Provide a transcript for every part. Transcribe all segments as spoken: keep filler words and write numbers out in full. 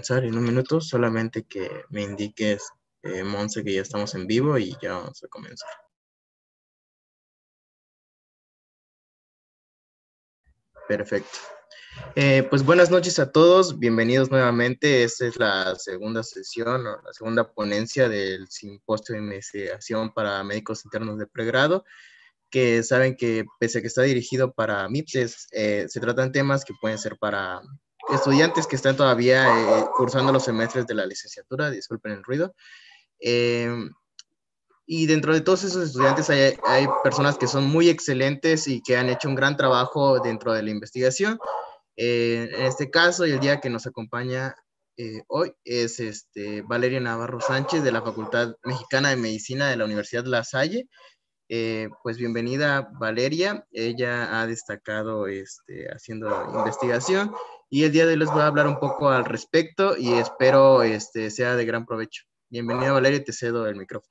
comenzar en un minuto, solamente que me indiques, eh, Monse, que ya estamos en vivo y ya vamos a comenzar. Perfecto. Eh, pues buenas noches a todos, bienvenidos nuevamente. Esta es la segunda sesión o la segunda ponencia del Simposio de Investigación para Médicos Internos de Pregrado, que saben que pese a que está dirigido para M I P S, eh, se tratan temas que pueden ser para estudiantes que están todavía eh, cursando los semestres de la licenciatura, disculpen el ruido. Eh, y dentro de todos esos estudiantes hay, hay personas que son muy excelentes y que han hecho un gran trabajo dentro de la investigación. Eh, en este caso, y el día que nos acompaña eh, hoy es este, Valeria Navarro Sánchez, de la Facultad Mexicana de Medicina de la Universidad La Salle. Eh, pues bienvenida, Valeria. Ella ha destacado este, haciendo investigación y el día de hoy les voy a hablar un poco al respecto y espero este, sea de gran provecho. Bienvenida, Valeria, te cedo el micrófono.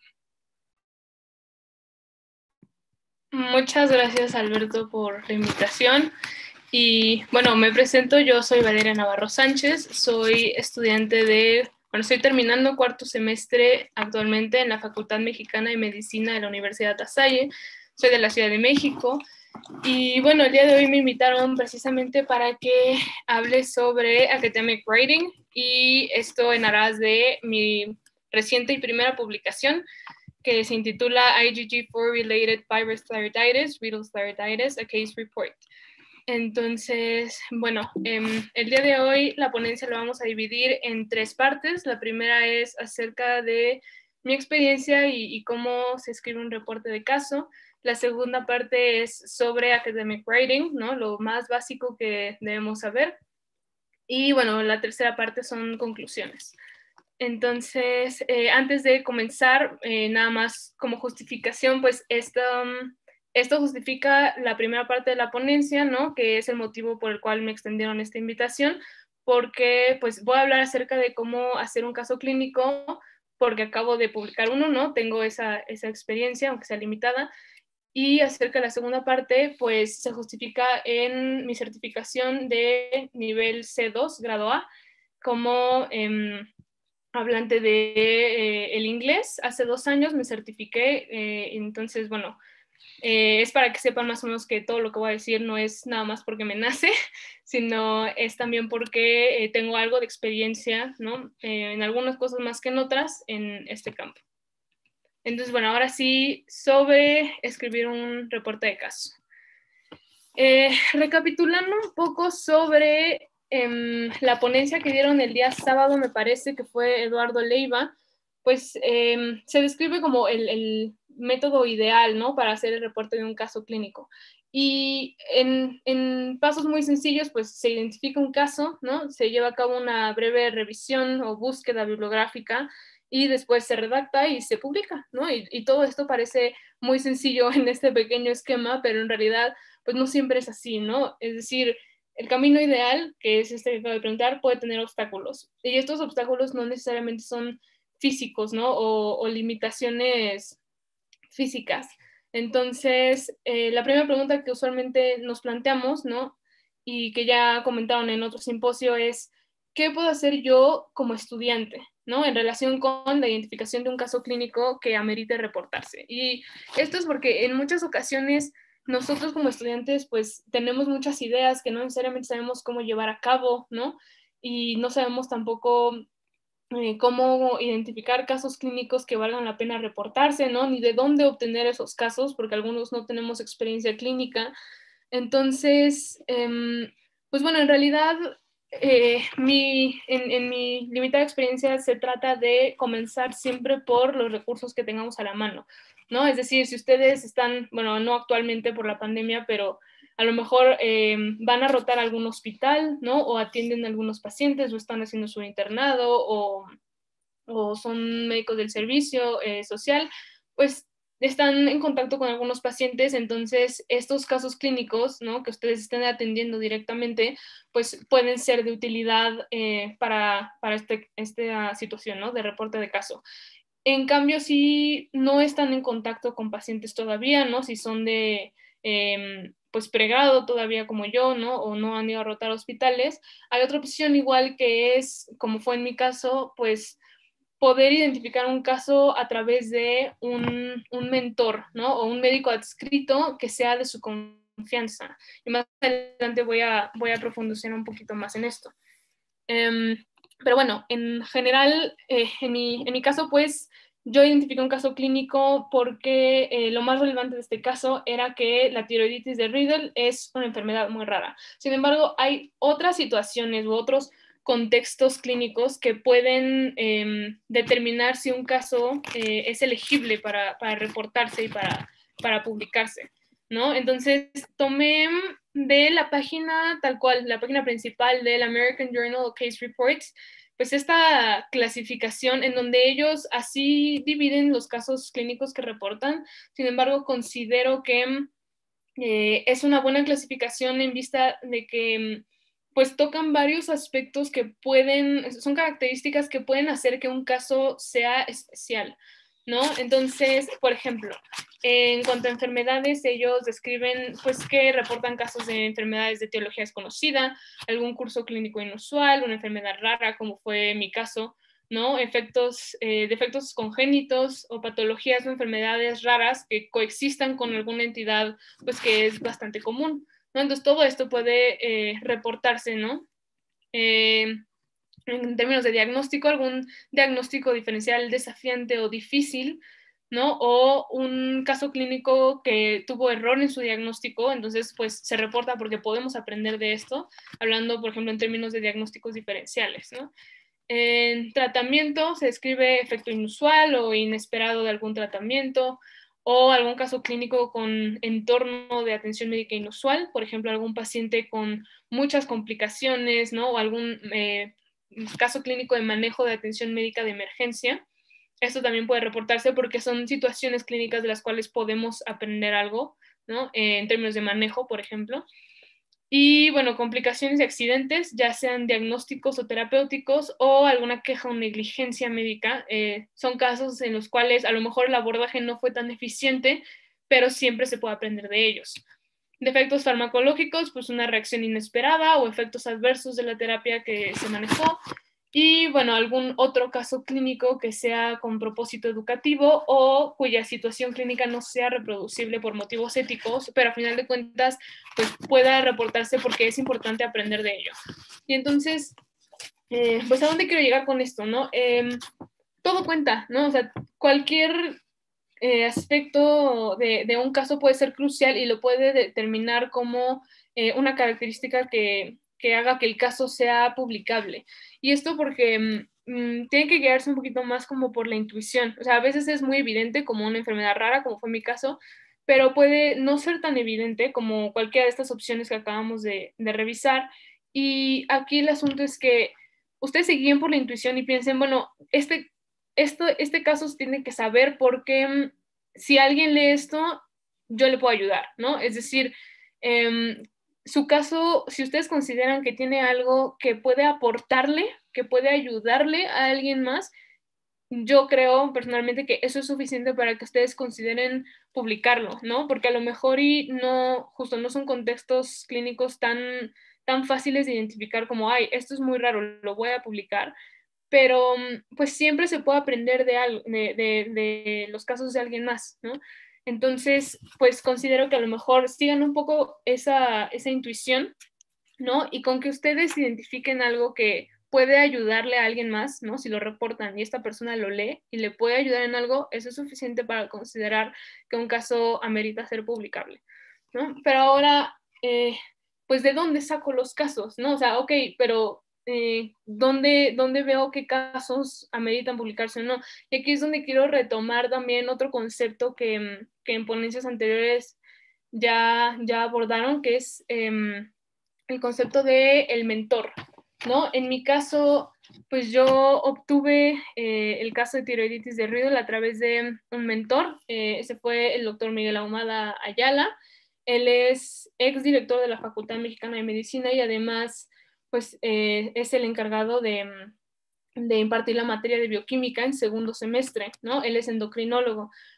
Muchas gracias, Alberto, por la invitación. Y bueno, me presento, yo soy Valeria Navarro Sánchez, soy estudiante de, bueno, estoy terminando cuarto semestre actualmente en la Facultad Mexicana de Medicina de la Universidad La Salle, soy de la Ciudad de México. Y bueno, el día de hoy me invitaron precisamente para que hable sobre academic writing y esto en aras de mi reciente y primera publicación, que se intitula I G G four Related Virus Thyroiditis, Renal Thyroiditis, a Case Report. Entonces, bueno, eh, el día de hoy la ponencia la vamos a dividir en tres partes. La primera es acerca de mi experiencia y, y cómo se escribe un reporte de caso. La segunda parte es sobre academic writing, ¿no? Lo más básico que debemos saber. Y bueno, la tercera parte son conclusiones. Entonces, eh, antes de comenzar, eh, nada más como justificación, pues esto, esto justifica la primera parte de la ponencia, ¿no? Que es el motivo por el cual me extendieron esta invitación, porque pues voy a hablar acerca de cómo hacer un caso clínico, porque acabo de publicar uno, ¿no? Tengo esa, esa experiencia, aunque sea limitada. Y acerca de la segunda parte, pues se justifica en mi certificación de nivel C dos, grado A, como eh, hablante de eh, el inglés. Hace dos años me certifiqué, eh, entonces, bueno, eh, es para que sepan más o menos que todo lo que voy a decir no es nada más porque me nace, sino es también porque eh, tengo algo de experiencia, ¿no? Eh, en algunas cosas más que en otras en este campo. Entonces, bueno, ahora sí, sobre escribir un reporte de caso. Eh, recapitulando un poco sobre eh, la ponencia que dieron el día sábado, me parece que fue Eduardo Leiva, pues eh, se describe como el, el método ideal, ¿no? Para hacer el reporte de un caso clínico. Y en, en pasos muy sencillos, pues se identifica un caso, ¿no? Se lleva a cabo una breve revisión o búsqueda bibliográfica y después se redacta y se publica, ¿no? Y, y todo esto parece muy sencillo en este pequeño esquema, pero en realidad pues no siempre es así, ¿no? Es decir, el camino ideal, que es este que acabo de preguntar, puede tener obstáculos. Y estos obstáculos no necesariamente son físicos, ¿no? O, o limitaciones físicas. Entonces, eh, la primera pregunta que usualmente nos planteamos, ¿no? Y que ya comentaron en otro simposio es, ¿qué puedo hacer yo como estudiante, ¿no? En relación con la identificación de un caso clínico que amerite reportarse. Y esto es porque en muchas ocasiones nosotros como estudiantes pues tenemos muchas ideas que no necesariamente sabemos cómo llevar a cabo, ¿no? Y no sabemos tampoco eh, cómo identificar casos clínicos que valgan la pena reportarse, ¿no? Ni de dónde obtener esos casos, porque algunos no tenemos experiencia clínica. Entonces, eh, pues bueno, en realidad, eh, mi, en, en mi limitada experiencia se trata de comenzar siempre por los recursos que tengamos a la mano, ¿no? Es decir, si ustedes están, bueno, no actualmente por la pandemia, pero a lo mejor eh, van a rotar algún hospital, ¿no? O atienden a algunos pacientes, o están haciendo su internado, o, o son médicos del servicio eh, social, pues están en contacto con algunos pacientes, entonces estos casos clínicos, ¿no? Que ustedes estén atendiendo directamente, pues pueden ser de utilidad eh, para, para este, esta situación, ¿no? De reporte de caso. En cambio, si no están en contacto con pacientes todavía, ¿no? Si son de, eh, pues pregrado todavía como yo, ¿no? O no han ido a rotar hospitales. Hay otra opción igual que es, como fue en mi caso, pues poder identificar un caso a través de un, un mentor, ¿no? O un médico adscrito que sea de su confianza. Y más adelante voy a, voy a profundizar un poquito más en esto. Um, pero bueno, en general, eh, en, mi, en mi caso, pues, yo identifiqué un caso clínico porque eh, lo más relevante de este caso era que la tiroiditis de Riedel es una enfermedad muy rara. Sin embargo, hay otras situaciones u otros contextos clínicos que pueden eh, determinar si un caso eh, es elegible para, para reportarse y para, para publicarse, ¿no? Entonces, tomé de la página tal cual, la página principal del American Journal of Case Reports, pues esta clasificación en donde ellos así dividen los casos clínicos que reportan. Sin embargo, considero que eh, es una buena clasificación en vista de que pues tocan varios aspectos que pueden, son características que pueden hacer que un caso sea especial, ¿no? Entonces, por ejemplo, en cuanto a enfermedades, ellos describen pues que reportan casos de enfermedades de etiología desconocida, algún curso clínico inusual, una enfermedad rara, como fue mi caso, ¿no? Efectos, eh, defectos congénitos o patologías o enfermedades raras que coexistan con alguna entidad, pues que es bastante común, ¿no? Entonces todo esto puede eh, reportarse, ¿no? Eh, en términos de diagnóstico, algún diagnóstico diferencial desafiante o difícil, ¿no? O un caso clínico que tuvo error en su diagnóstico, entonces pues se reporta porque podemos aprender de esto, hablando, por ejemplo, en términos de diagnósticos diferenciales, ¿no? En tratamiento se describe efecto inusual o inesperado de algún tratamiento o algún caso clínico con entorno de atención médica inusual, por ejemplo, algún paciente con muchas complicaciones, ¿no? O algún eh, caso clínico de manejo de atención médica de emergencia. Esto también puede reportarse porque son situaciones clínicas de las cuales podemos aprender algo, ¿no? Eh, en términos de manejo, por ejemplo. Y bueno, complicaciones y accidentes, ya sean diagnósticos o terapéuticos o alguna queja o negligencia médica, eh, son casos en los cuales a lo mejor el abordaje no fue tan eficiente, pero siempre se puede aprender de ellos. Defectos farmacológicos, pues una reacción inesperada o efectos adversos de la terapia que se manejó. Y bueno, algún otro caso clínico que sea con propósito educativo o cuya situación clínica no sea reproducible por motivos éticos, pero a final de cuentas pues pueda reportarse porque es importante aprender de ello. Y entonces, eh, pues ¿a dónde quiero llegar con esto, no? Eh, todo cuenta, ¿no? O sea, cualquier eh, aspecto de, de un caso puede ser crucial y lo puede determinar como eh, una característica que que haga que el caso sea publicable. Y esto porque mmm, tiene que guiarse un poquito más como por la intuición. O sea, a veces es muy evidente como una enfermedad rara, como fue mi caso, pero puede no ser tan evidente como cualquiera de estas opciones que acabamos de, de revisar. Y aquí el asunto es que ustedes se guíen por la intuición y piensen, bueno, este, esto, este caso se tiene que saber porque mmm, si alguien lee esto, yo le puedo ayudar, ¿no? Es decir, eh, su caso, si ustedes consideran que tiene algo que puede aportarle, que puede ayudarle a alguien más, yo creo personalmente que eso es suficiente para que ustedes consideren publicarlo, ¿no? Porque a lo mejor y no, justo no son contextos clínicos tan, tan fáciles de identificar como, ay, esto es muy raro, lo voy a publicar, pero pues siempre se puede aprender de, algo, de, de, de los casos de alguien más, ¿no? Entonces, pues considero que a lo mejor sigan un poco esa, esa intuición, ¿no? Y con que ustedes identifiquen algo que puede ayudarle a alguien más, ¿no? Si lo reportan y esta persona lo lee y le puede ayudar en algo, eso es suficiente para considerar que un caso amerita ser publicable, ¿no? Pero ahora, eh, pues, ¿de dónde saco los casos, no? O sea, ok, pero eh, ¿dónde, ¿dónde veo qué casos ameritan publicarse o no? Y aquí es donde quiero retomar también otro concepto que, que en ponencias anteriores ya, ya abordaron, que es eh, el concepto de el mentor, ¿no? En mi caso, pues yo obtuve eh, el caso de tiroiditis de Riedel a través de un mentor, eh, ese fue el doctor Miguel Ahumada Ayala. Él es exdirector de la Facultad Mexicana de Medicina y además pues eh, es el encargado de, de impartir la materia de bioquímica en segundo semestre, ¿no? Él es endocrinólogo.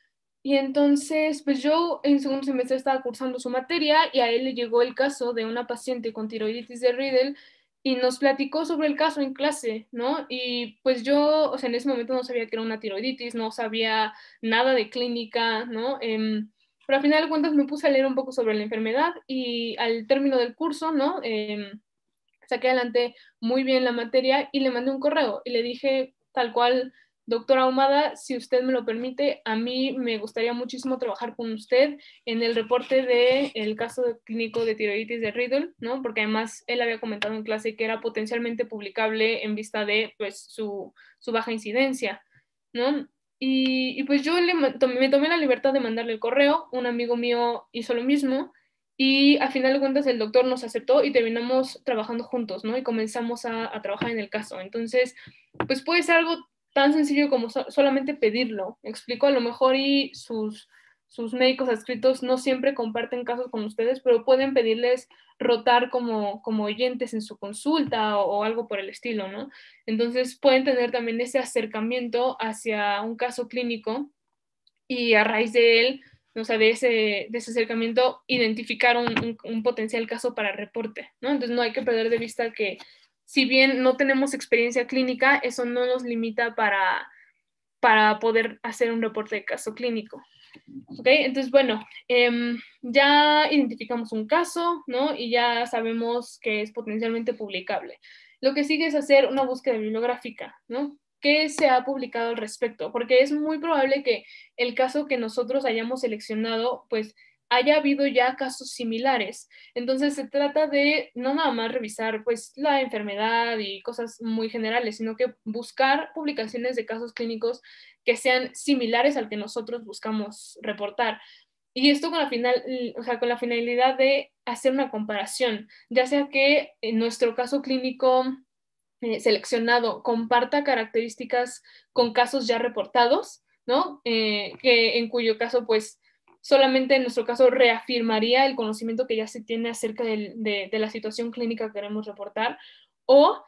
y entonces, pues yo en segundo semestre estaba cursando su materia y a él le llegó el caso de una paciente con tiroiditis de Riedel y nos platicó sobre el caso en clase, ¿no? Y pues yo, o sea, en ese momento no sabía que era una tiroiditis, no sabía nada de clínica, ¿no? Eh, pero al final de cuentas me puse a leer un poco sobre la enfermedad y al término del curso, ¿no? Eh, saqué adelante muy bien la materia y le mandé un correo y le dije tal cual, doctora Ahumada, si usted me lo permite, a mí me gustaría muchísimo trabajar con usted en el reporte del caso clínico de tiroiditis de Riedel, ¿no? Porque además él había comentado en clase que era potencialmente publicable en vista de pues, su, su baja incidencia, ¿no? Y, y pues yo le, me tomé la libertad de mandarle el correo, un amigo mío hizo lo mismo, y al final de cuentas el doctor nos aceptó y terminamos trabajando juntos, ¿no? Y comenzamos a, a trabajar en el caso. Entonces, pues puede ser algo tan sencillo como so solamente pedirlo. Me explico, a lo mejor y sus, sus médicos adscritos no siempre comparten casos con ustedes, pero pueden pedirles rotar como, como oyentes en su consulta o, o algo por el estilo, ¿no? Entonces pueden tener también ese acercamiento hacia un caso clínico y a raíz de él, o sea, de ese, de ese acercamiento, identificar un, un, un potencial caso para reporte, ¿no? Entonces no hay que perder de vista que si bien no tenemos experiencia clínica, eso no nos limita para, para poder hacer un reporte de caso clínico. ¿Ok? Entonces, bueno, eh, ya identificamos un caso, ¿no? Y ya sabemos que es potencialmente publicable. Lo que sigue es hacer una búsqueda bibliográfica, ¿no? ¿Qué se ha publicado al respecto? Porque es muy probable que el caso que nosotros hayamos seleccionado, pues haya habido ya casos similares. Entonces se trata de no nada más revisar pues la enfermedad y cosas muy generales, sino que buscar publicaciones de casos clínicos que sean similares al que nosotros buscamos reportar. Y esto con la, final, o sea, con la finalidad de hacer una comparación, ya sea que en nuestro caso clínico eh, seleccionado comparta características con casos ya reportados, ¿no? Eh, que en cuyo caso, pues, solamente en nuestro caso reafirmaría el conocimiento que ya se tiene acerca de, de, de la situación clínica que queremos reportar, o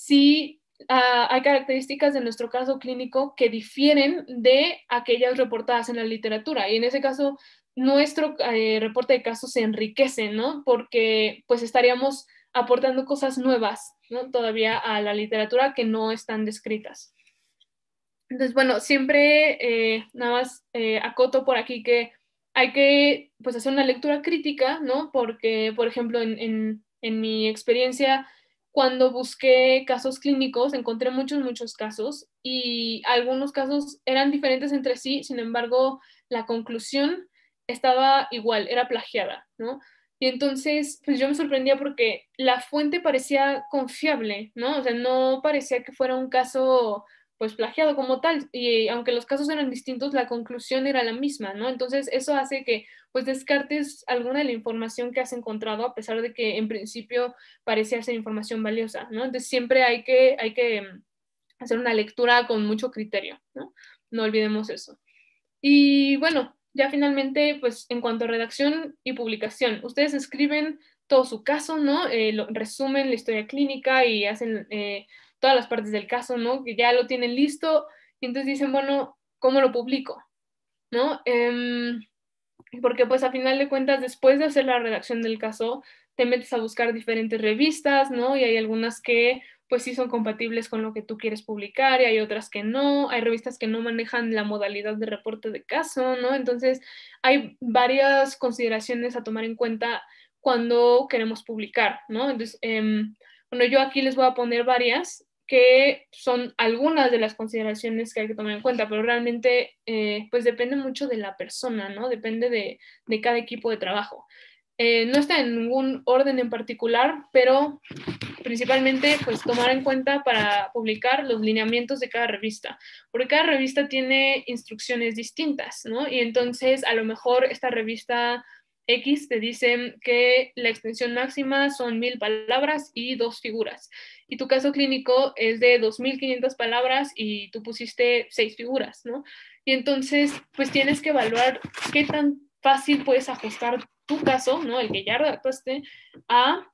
si Uh, hay características de nuestro caso clínico que difieren de aquellas reportadas en la literatura. Y en ese caso, nuestro eh, reporte de casos se enriquece, ¿no? Porque pues estaríamos aportando cosas nuevas, ¿no? Todavía a la literatura que no están descritas. Entonces, bueno, siempre eh, nada más eh, acoto por aquí que hay que pues, hacer una lectura crítica, ¿no? Porque, por ejemplo, en, en, en mi experiencia, cuando busqué casos clínicos, encontré muchos, muchos casos y algunos casos eran diferentes entre sí, sin embargo, la conclusión estaba igual, era plagiada, ¿no? Y entonces, pues yo me sorprendía porque la fuente parecía confiable, ¿no? O sea, no parecía que fuera un caso pues plagiado como tal, y aunque los casos eran distintos, la conclusión era la misma, ¿no? Entonces eso hace que pues descartes alguna de la información que has encontrado, a pesar de que en principio parecía ser información valiosa, ¿no? Entonces siempre hay que, hay que hacer una lectura con mucho criterio, ¿no? No olvidemos eso. Y bueno, ya finalmente, pues en cuanto a redacción y publicación, ustedes escriben todo su caso, ¿no? Eh, lo, resumen la historia clínica y hacen eh, todas las partes del caso, ¿no? Que ya lo tienen listo y entonces dicen, bueno, ¿cómo lo publico? ¿No? Eh, porque pues a final de cuentas, después de hacer la redacción del caso, te metes a buscar diferentes revistas, ¿no? Y hay algunas que pues sí son compatibles con lo que tú quieres publicar y hay otras que no, hay revistas que no manejan la modalidad de reporte de caso, ¿no? Entonces hay varias consideraciones a tomar en cuenta cuando queremos publicar, ¿no? Entonces, eh, bueno, yo aquí les voy a poner varias que son algunas de las consideraciones que hay que tomar en cuenta, pero realmente eh, pues depende mucho de la persona, ¿no? Depende de, de cada equipo de trabajo. Eh, no está en ningún orden en particular, pero principalmente pues tomar en cuenta para publicar los lineamientos de cada revista, porque cada revista tiene instrucciones distintas, ¿no? Y entonces a lo mejor esta revista X te dicen que la extensión máxima son mil palabras y dos figuras. Y tu caso clínico es de dos mil quinientas palabras y tú pusiste seis figuras, ¿no? Y entonces, pues tienes que evaluar qué tan fácil puedes ajustar tu caso, ¿no? El que ya redactaste, a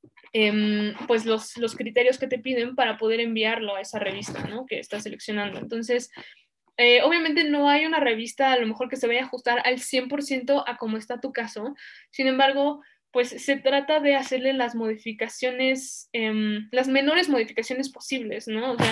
eh, pues los, los criterios que te piden para poder enviarlo a esa revista, ¿no? Que estás seleccionando. Entonces, Eh, obviamente no hay una revista a lo mejor que se vaya a ajustar al cien por ciento a cómo está tu caso. Sin embargo, pues se trata de hacerle las modificaciones, eh, las menores modificaciones posibles, ¿no? O sea,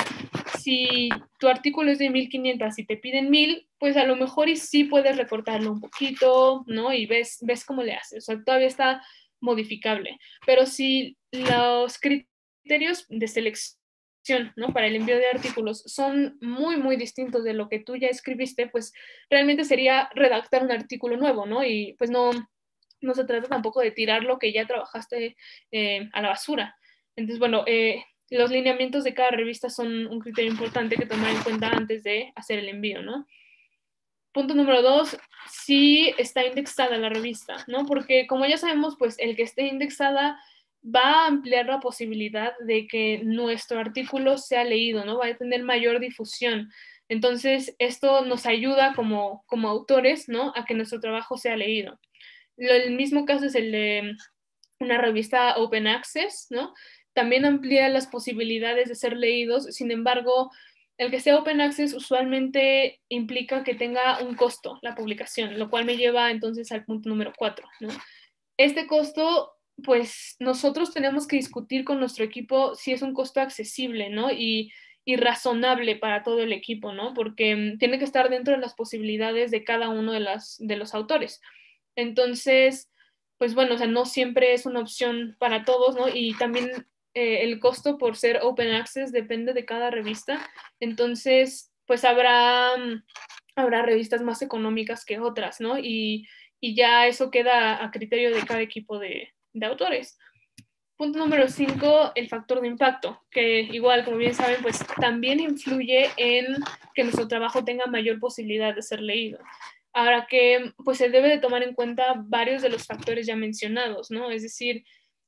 si tu artículo es de mil quinientos y te piden mil, pues a lo mejor y sí puedes recortarlo un poquito, ¿no? Y ves, ves cómo le haces. O sea, todavía está modificable. Pero si los criterios de selección, ¿no? Para el envío de artículos son muy, muy distintos de lo que tú ya escribiste, pues realmente sería redactar un artículo nuevo, ¿no? Y pues no, no se trata tampoco de tirar lo que ya trabajaste eh, a la basura. Entonces, bueno, eh, los lineamientos de cada revista son un criterio importante que tomar en cuenta antes de hacer el envío, ¿no? Punto número dos, si está indexada la revista, ¿no? Porque como ya sabemos, pues el que esté indexada va a ampliar la posibilidad de que nuestro artículo sea leído, ¿no? Va a tener mayor difusión. Entonces, esto nos ayuda como, como autores, ¿no? A que nuestro trabajo sea leído. El mismo caso es el de una revista Open Access, ¿no? También amplía las posibilidades de ser leídos, sin embargo, el que sea Open Access usualmente implica que tenga un costo la publicación, lo cual me lleva entonces al punto número cuatro, ¿no? Este costo, pues nosotros tenemos que discutir con nuestro equipo si es un costo accesible, ¿no? Y, y razonable para todo el equipo, ¿no? Porque um, tiene que estar dentro de las posibilidades de cada uno de, las, de los autores. Entonces, pues bueno, o sea, no siempre es una opción para todos, ¿no? Y también eh, el costo por ser open access depende de cada revista. Entonces, pues habrá, habrá revistas más económicas que otras, ¿no? Y, y ya eso queda a criterio de cada equipo de, de autores. Punto número cinco, el factor de impacto, que igual, como bien saben, pues también influye en que nuestro trabajo tenga mayor posibilidad de ser leído. Ahora que, pues se debe de tomar en cuenta varios de los factores ya mencionados, ¿no? Es decir,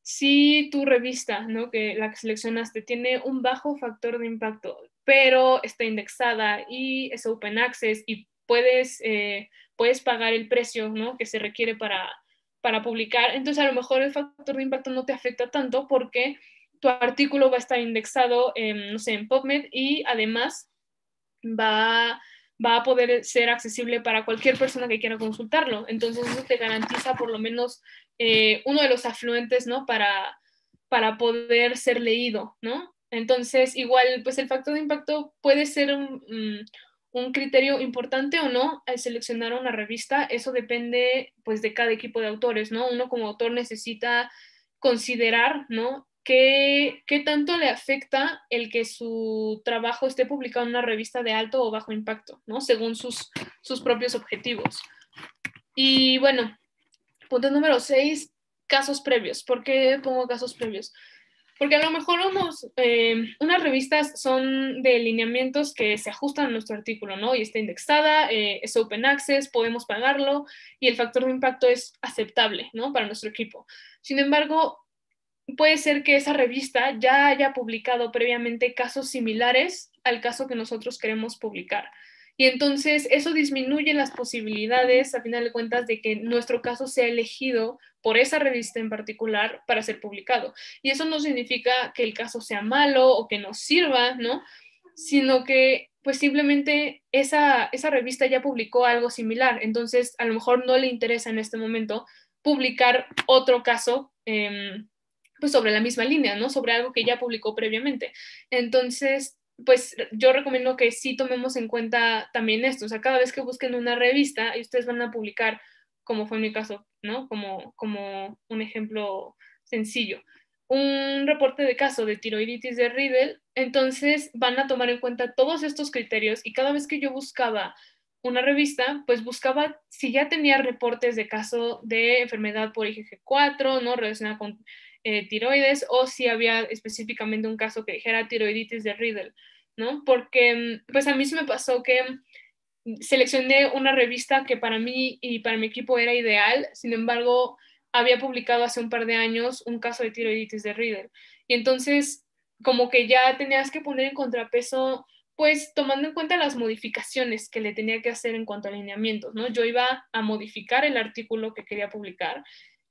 si tu revista, ¿no? Que la que seleccionaste tiene un bajo factor de impacto, pero está indexada y es open access y puedes, eh, puedes pagar el precio, ¿no? Que se requiere para para publicar, entonces a lo mejor el factor de impacto no te afecta tanto porque tu artículo va a estar indexado, en, no sé, en PubMed y además va, va a poder ser accesible para cualquier persona que quiera consultarlo. Entonces eso te garantiza por lo menos eh, uno de los afluentes, ¿no? Para, para poder ser leído, ¿no? Entonces, igual, pues el factor de impacto puede ser un, un criterio importante o no al seleccionar una revista. Eso depende, pues, de cada equipo de autores, ¿no? Uno como autor necesita considerar, ¿no? ¿Qué, qué tanto le afecta el que su trabajo esté publicado en una revista de alto o bajo impacto, ¿no? Según sus, sus propios objetivos. Y bueno, punto número seis, casos previos. ¿Por qué pongo casos previos? Porque a lo mejor unos, eh, unas revistas son de lineamientos que se ajustan a nuestro artículo, ¿no? Y está indexada, eh, es open access, podemos pagarlo y el factor de impacto es aceptable, ¿no? Para nuestro equipo. Sin embargo, puede ser que esa revista ya haya publicado previamente casos similares al caso que nosotros queremos publicar. Y entonces eso disminuye las posibilidades, a final de cuentas, de que nuestro caso sea elegido por esa revista en particular para ser publicado. Y eso no significa que el caso sea malo o que nos sirva, ¿no? Sino que pues simplemente esa, esa revista ya publicó algo similar. Entonces a lo mejor no le interesa en este momento publicar otro caso eh, pues sobre la misma línea, ¿no? Sobre algo que ya publicó previamente. Entonces, pues yo recomiendo que sí tomemos en cuenta también esto, o sea, cada vez que busquen una revista y ustedes van a publicar, como fue en mi caso, ¿no? Como, como un ejemplo sencillo, un reporte de caso de tiroiditis de Riedel, entonces van a tomar en cuenta todos estos criterios y cada vez que yo buscaba una revista, pues buscaba si ya tenía reportes de caso de enfermedad por I G G cuatro, ¿no? Relacionada con eh, tiroides, o si había específicamente un caso que dijera tiroiditis de Riedel, ¿no? Porque pues a mí se me pasó que seleccioné una revista que para mí y para mi equipo era ideal, sin embargo, había publicado hace un par de años un caso de tiroiditis de Riedel. Y entonces, como que ya tenías que poner en contrapeso, pues tomando en cuenta las modificaciones que le tenía que hacer en cuanto a alineamientos, ¿no? Yo iba a modificar el artículo que quería publicar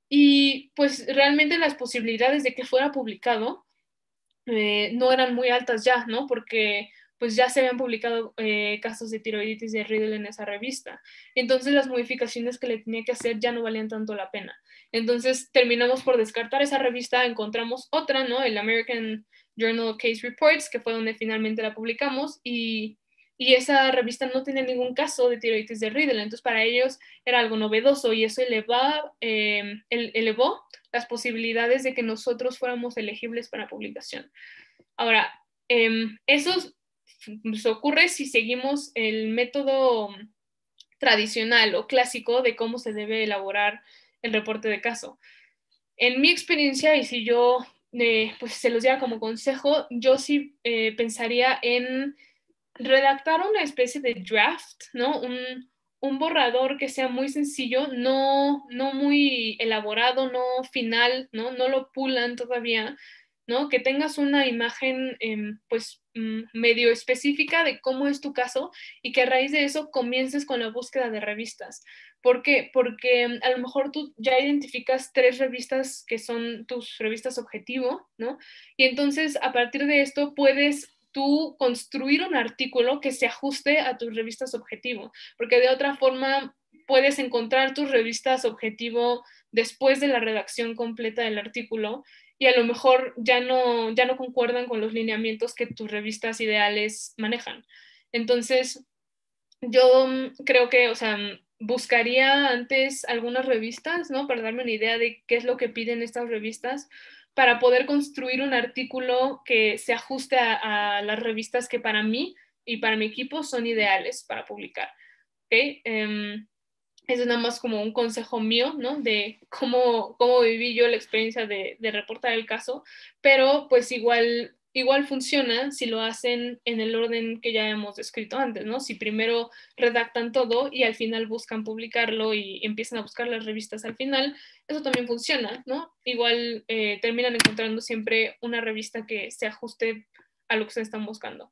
y pues realmente las posibilidades de que fuera publicado eh, no eran muy altas ya, ¿no? Porque pues ya se habían publicado eh, casos de tiroiditis de Riddle en esa revista. Entonces las modificaciones que le tenía que hacer ya no valían tanto la pena. Entonces terminamos por descartar esa revista, encontramos otra, ¿no? El American Journal of Case Reports, que fue donde finalmente la publicamos, y, y esa revista no tenía ningún caso de tiroiditis de Riddle. Entonces para ellos era algo novedoso y eso eleva, eh, elevó las posibilidades de que nosotros fuéramos elegibles para publicación. Ahora, eh, eso nos ocurre si seguimos el método tradicional o clásico de cómo se debe elaborar el reporte de caso. En mi experiencia, y si yo eh, pues se los diera como consejo, yo sí eh, pensaría en redactar una especie de draft, ¿no? Un, un borrador que sea muy sencillo, no, no muy elaborado, no final, ¿no? No lo pulan todavía, ¿no? Que tengas una imagen eh, pues medio específica de cómo es tu caso y que a raíz de eso comiences con la búsqueda de revistas. ¿Por qué? Porque a lo mejor tú ya identificas tres revistas que son tus revistas objetivo, ¿no? Y entonces a partir de esto puedes tú construir un artículo que se ajuste a tus revistas objetivo, porque de otra forma puedes encontrar tus revistas objetivo después de la redacción completa del artículo y a lo mejor ya no, ya no concuerdan con los lineamientos que tus revistas ideales manejan. Entonces, yo creo que, o sea, buscaría antes algunas revistas, ¿no? Para darme una idea de qué es lo que piden estas revistas, para poder construir un artículo que se ajuste a, a las revistas que para mí y para mi equipo son ideales para publicar. ¿Ok? Um, eso es nada más como un consejo mío, ¿no? De cómo, cómo viví yo la experiencia de, de reportar el caso, pero pues igual, igual funciona si lo hacen en el orden que ya hemos descrito antes, ¿no? Si primero redactan todo y al final buscan publicarlo y empiezan a buscar las revistas al final, eso también funciona, ¿no? Igual eh, terminan encontrando siempre una revista que se ajuste a lo que se están buscando.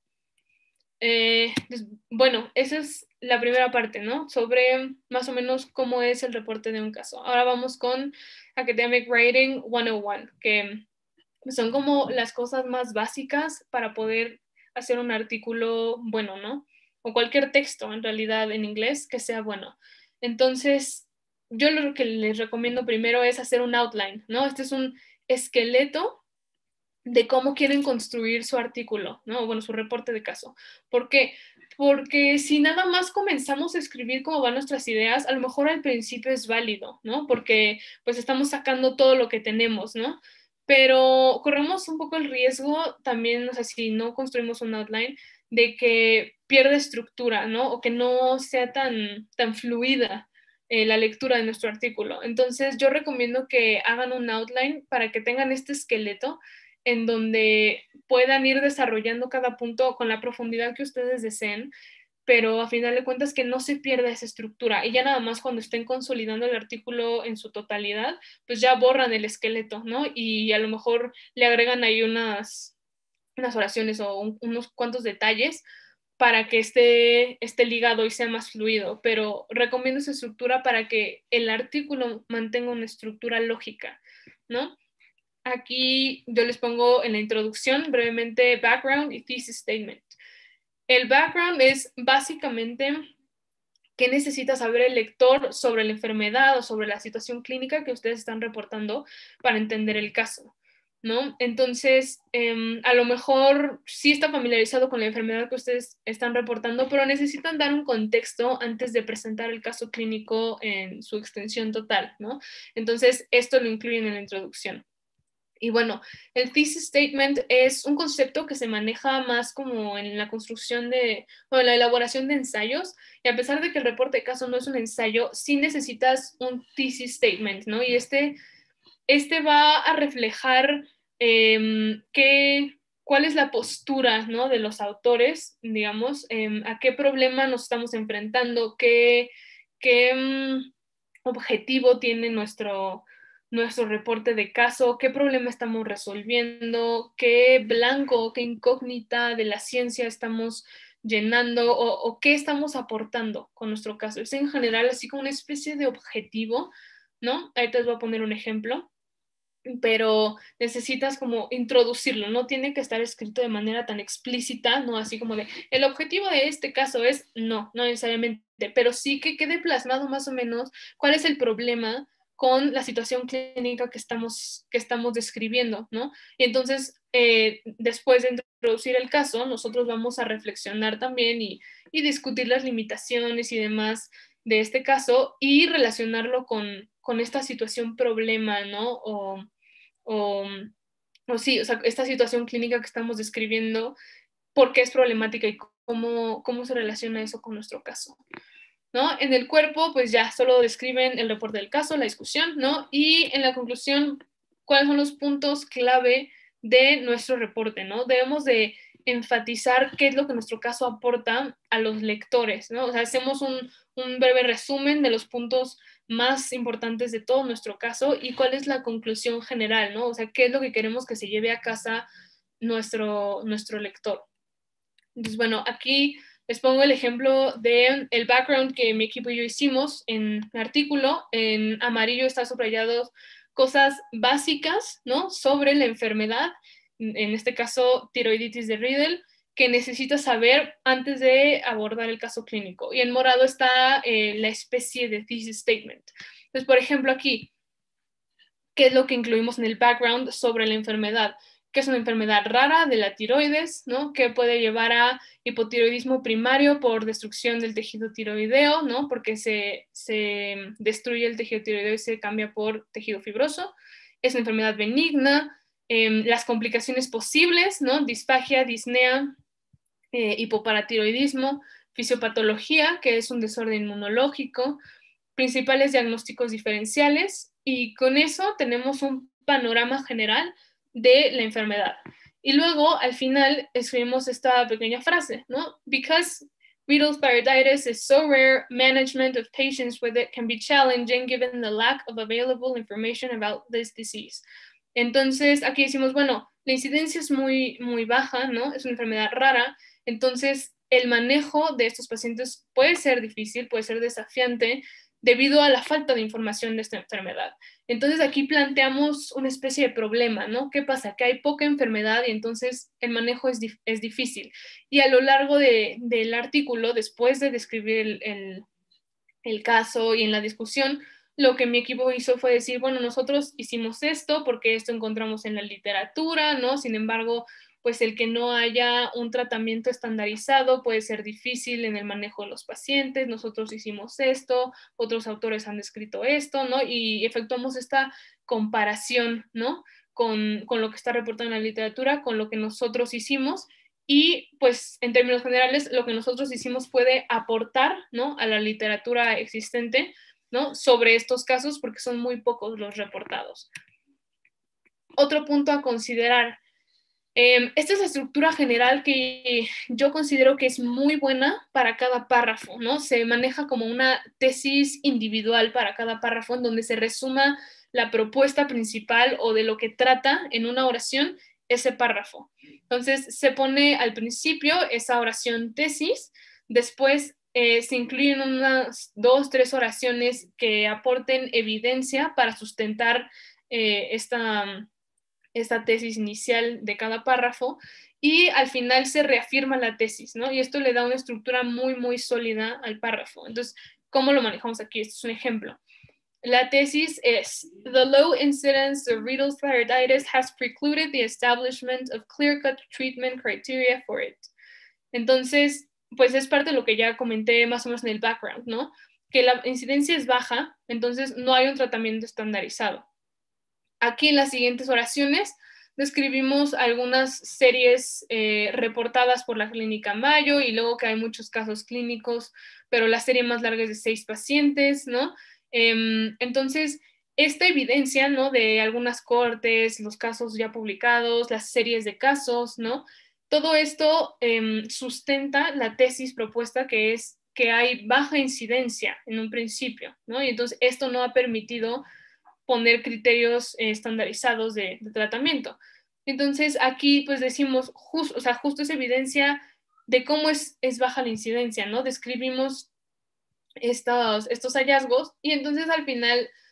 Eh, pues, bueno, esa es la primera parte, ¿no? Sobre más o menos cómo es el reporte de un caso. Ahora vamos con Academic Writing ciento uno, que son como las cosas más básicas para poder hacer un artículo bueno, ¿no? O cualquier texto, en realidad, en inglés que sea bueno. Entonces, yo lo que les recomiendo primero es hacer un outline, ¿no? Este es un esqueleto de cómo quieren construir su artículo, ¿no? Bueno, su reporte de caso. ¿Por qué? Porque si nada más comenzamos a escribir cómo van nuestras ideas, a lo mejor al principio es válido, ¿no? Porque pues estamos sacando todo lo que tenemos, ¿no? Pero corremos un poco el riesgo también, o sea, si no construimos un outline, de que pierda estructura, ¿no? O que no sea tan, tan fluida eh, la lectura de nuestro artículo. Entonces, yo recomiendo que hagan un outline para que tengan este esqueleto en donde puedan ir desarrollando cada punto con la profundidad que ustedes deseen, pero a final de cuentas que no se pierda esa estructura. Y ya nada más cuando estén consolidando el artículo en su totalidad, pues ya borran el esqueleto, ¿no? Y a lo mejor le agregan ahí unas, unas oraciones o un, unos cuantos detalles para que esté, esté ligado y sea más fluido, pero recomiendo esa estructura para que el artículo mantenga una estructura lógica, ¿no? Aquí yo les pongo en la introducción brevemente background y thesis statement. El background es básicamente qué necesita saber el lector sobre la enfermedad o sobre la situación clínica que ustedes están reportando para entender el caso, ¿no? Entonces, eh, a lo mejor sí está familiarizado con la enfermedad que ustedes están reportando, pero necesitan dar un contexto antes de presentar el caso clínico en su extensión total, ¿no? Entonces, esto lo incluyen en la introducción. Y bueno, el thesis statement es un concepto que se maneja más como en la construcción de, o en la elaboración de ensayos, y a pesar de que el reporte de caso no es un ensayo, sí necesitas un thesis statement, ¿no? Y este, este va a reflejar eh, qué, cuál es la postura, ¿no? De los autores, digamos, eh, a qué problema nos estamos enfrentando, qué, qué um, objetivo tiene nuestro nuestro reporte de caso, qué problema estamos resolviendo, qué blanco, qué incógnita de la ciencia estamos llenando o, o qué estamos aportando con nuestro caso. Es en general así como una especie de objetivo, ¿no? Ahí te voy a poner un ejemplo. pero necesitas como introducirlo, no tiene que estar escrito de manera tan explícita, no así como de, el objetivo de este caso es, no, no necesariamente, pero sí que quede plasmado más o menos cuál es el problema con la situación clínica que estamos, que estamos describiendo, ¿no? Y entonces, eh, después de introducir el caso, nosotros vamos a reflexionar también y, y discutir las limitaciones y demás de este caso y relacionarlo con, con esta situación problema, ¿no? O, o, o sí, o sea, esta situación clínica que estamos describiendo, por qué es problemática y cómo, cómo se relaciona eso con nuestro caso, ¿no? En el cuerpo, pues ya solo describen el reporte del caso, la discusión, ¿no? Y en la conclusión, ¿cuáles son los puntos clave de nuestro reporte, ¿no? Debemos de enfatizar qué es lo que nuestro caso aporta a los lectores, ¿no? O sea, hacemos un, un breve resumen de los puntos más importantes de todo nuestro caso y cuál es la conclusión general, ¿no? O sea, qué es lo que queremos que se lleve a casa nuestro, nuestro lector. Entonces, bueno, aquí les pongo el ejemplo de el background que mi equipo y yo hicimos en el artículo. En amarillo está subrayado cosas básicas, ¿no? Sobre la enfermedad, en este caso tiroiditis de Riedel, que necesitas saber antes de abordar el caso clínico. Y en morado está eh, la especie de thesis statement. Entonces, por ejemplo, aquí, ¿qué es lo que incluimos en el background sobre la enfermedad? Que es una enfermedad rara de la tiroides, ¿no? Que puede llevar a hipotiroidismo primario por destrucción del tejido tiroideo, ¿no? Porque se, se destruye el tejido tiroideo y se cambia por tejido fibroso. Es una enfermedad benigna. Eh, las complicaciones posibles, ¿no? Disfagia, disnea, eh, hipoparatiroidismo, fisiopatología, que es un desorden inmunológico, principales diagnósticos diferenciales, y con eso tenemos un panorama general de la enfermedad. Y luego, al final, escribimos esta pequeña frase, ¿no? Because renal thyroiditis is so rare, management of patients with it can be challenging given the lack of available information about this disease. Entonces, aquí decimos, bueno, la incidencia es muy, muy baja, ¿no? Es una enfermedad rara, entonces el manejo de estos pacientes puede ser difícil, puede ser desafiante, debido a la falta de información de esta enfermedad. Entonces aquí planteamos una especie de problema, ¿no? ¿Qué pasa? Que hay poca enfermedad y entonces el manejo es, dif es difícil. Y a lo largo de, del artículo, después de describir el, el, el caso y en la discusión, lo que mi equipo hizo fue decir, bueno, nosotros hicimos esto porque esto encontramos en la literatura, ¿no? Sin embargo, pues el que no haya un tratamiento estandarizado puede ser difícil en el manejo de los pacientes. Nosotros hicimos esto, otros autores han descrito esto, ¿no? Y efectuamos esta comparación, ¿no? Con, con lo que está reportado en la literatura, con lo que nosotros hicimos. Y pues en términos generales, lo que nosotros hicimos puede aportar, ¿no? A la literatura existente, ¿no? Sobre estos casos, porque son muy pocos los reportados. Otro punto a considerar. Eh, esta es la estructura general que yo considero que es muy buena para cada párrafo, ¿no? Se maneja como una tesis individual para cada párrafo, en donde se resuma la propuesta principal o de lo que trata en una oración ese párrafo. Entonces, se pone al principio esa oración tesis, después eh, se incluyen unas dos, tres oraciones que aporten evidencia para sustentar eh, esta esta tesis inicial de cada párrafo, y al final se reafirma la tesis, ¿no? Y esto le da una estructura muy, muy sólida al párrafo. Entonces, ¿cómo lo manejamos aquí? Este es un ejemplo. La tesis es, the low incidence of renal thyroiditis has precluded the establishment of clear-cut treatment criteria for it. Entonces, pues es parte de lo que ya comenté más o menos en el background, ¿no? Que la incidencia es baja, entonces no hay un tratamiento estandarizado. Aquí en las siguientes oraciones describimos algunas series eh, reportadas por la Clínica Mayo, y luego que hay muchos casos clínicos, pero la serie más larga es de seis pacientes, ¿no? Eh, entonces, esta evidencia, ¿no? De algunas cortes, los casos ya publicados, las series de casos, ¿no? Todo esto eh, sustenta la tesis propuesta, que es que hay baja incidencia en un principio, ¿no? Y entonces esto no ha permitido poner criterios eh, estandarizados de, de tratamiento. Entonces aquí pues decimos, just, o sea, justo es evidencia de cómo es, es baja la incidencia, ¿no? Describimos estos, estos hallazgos, y entonces al final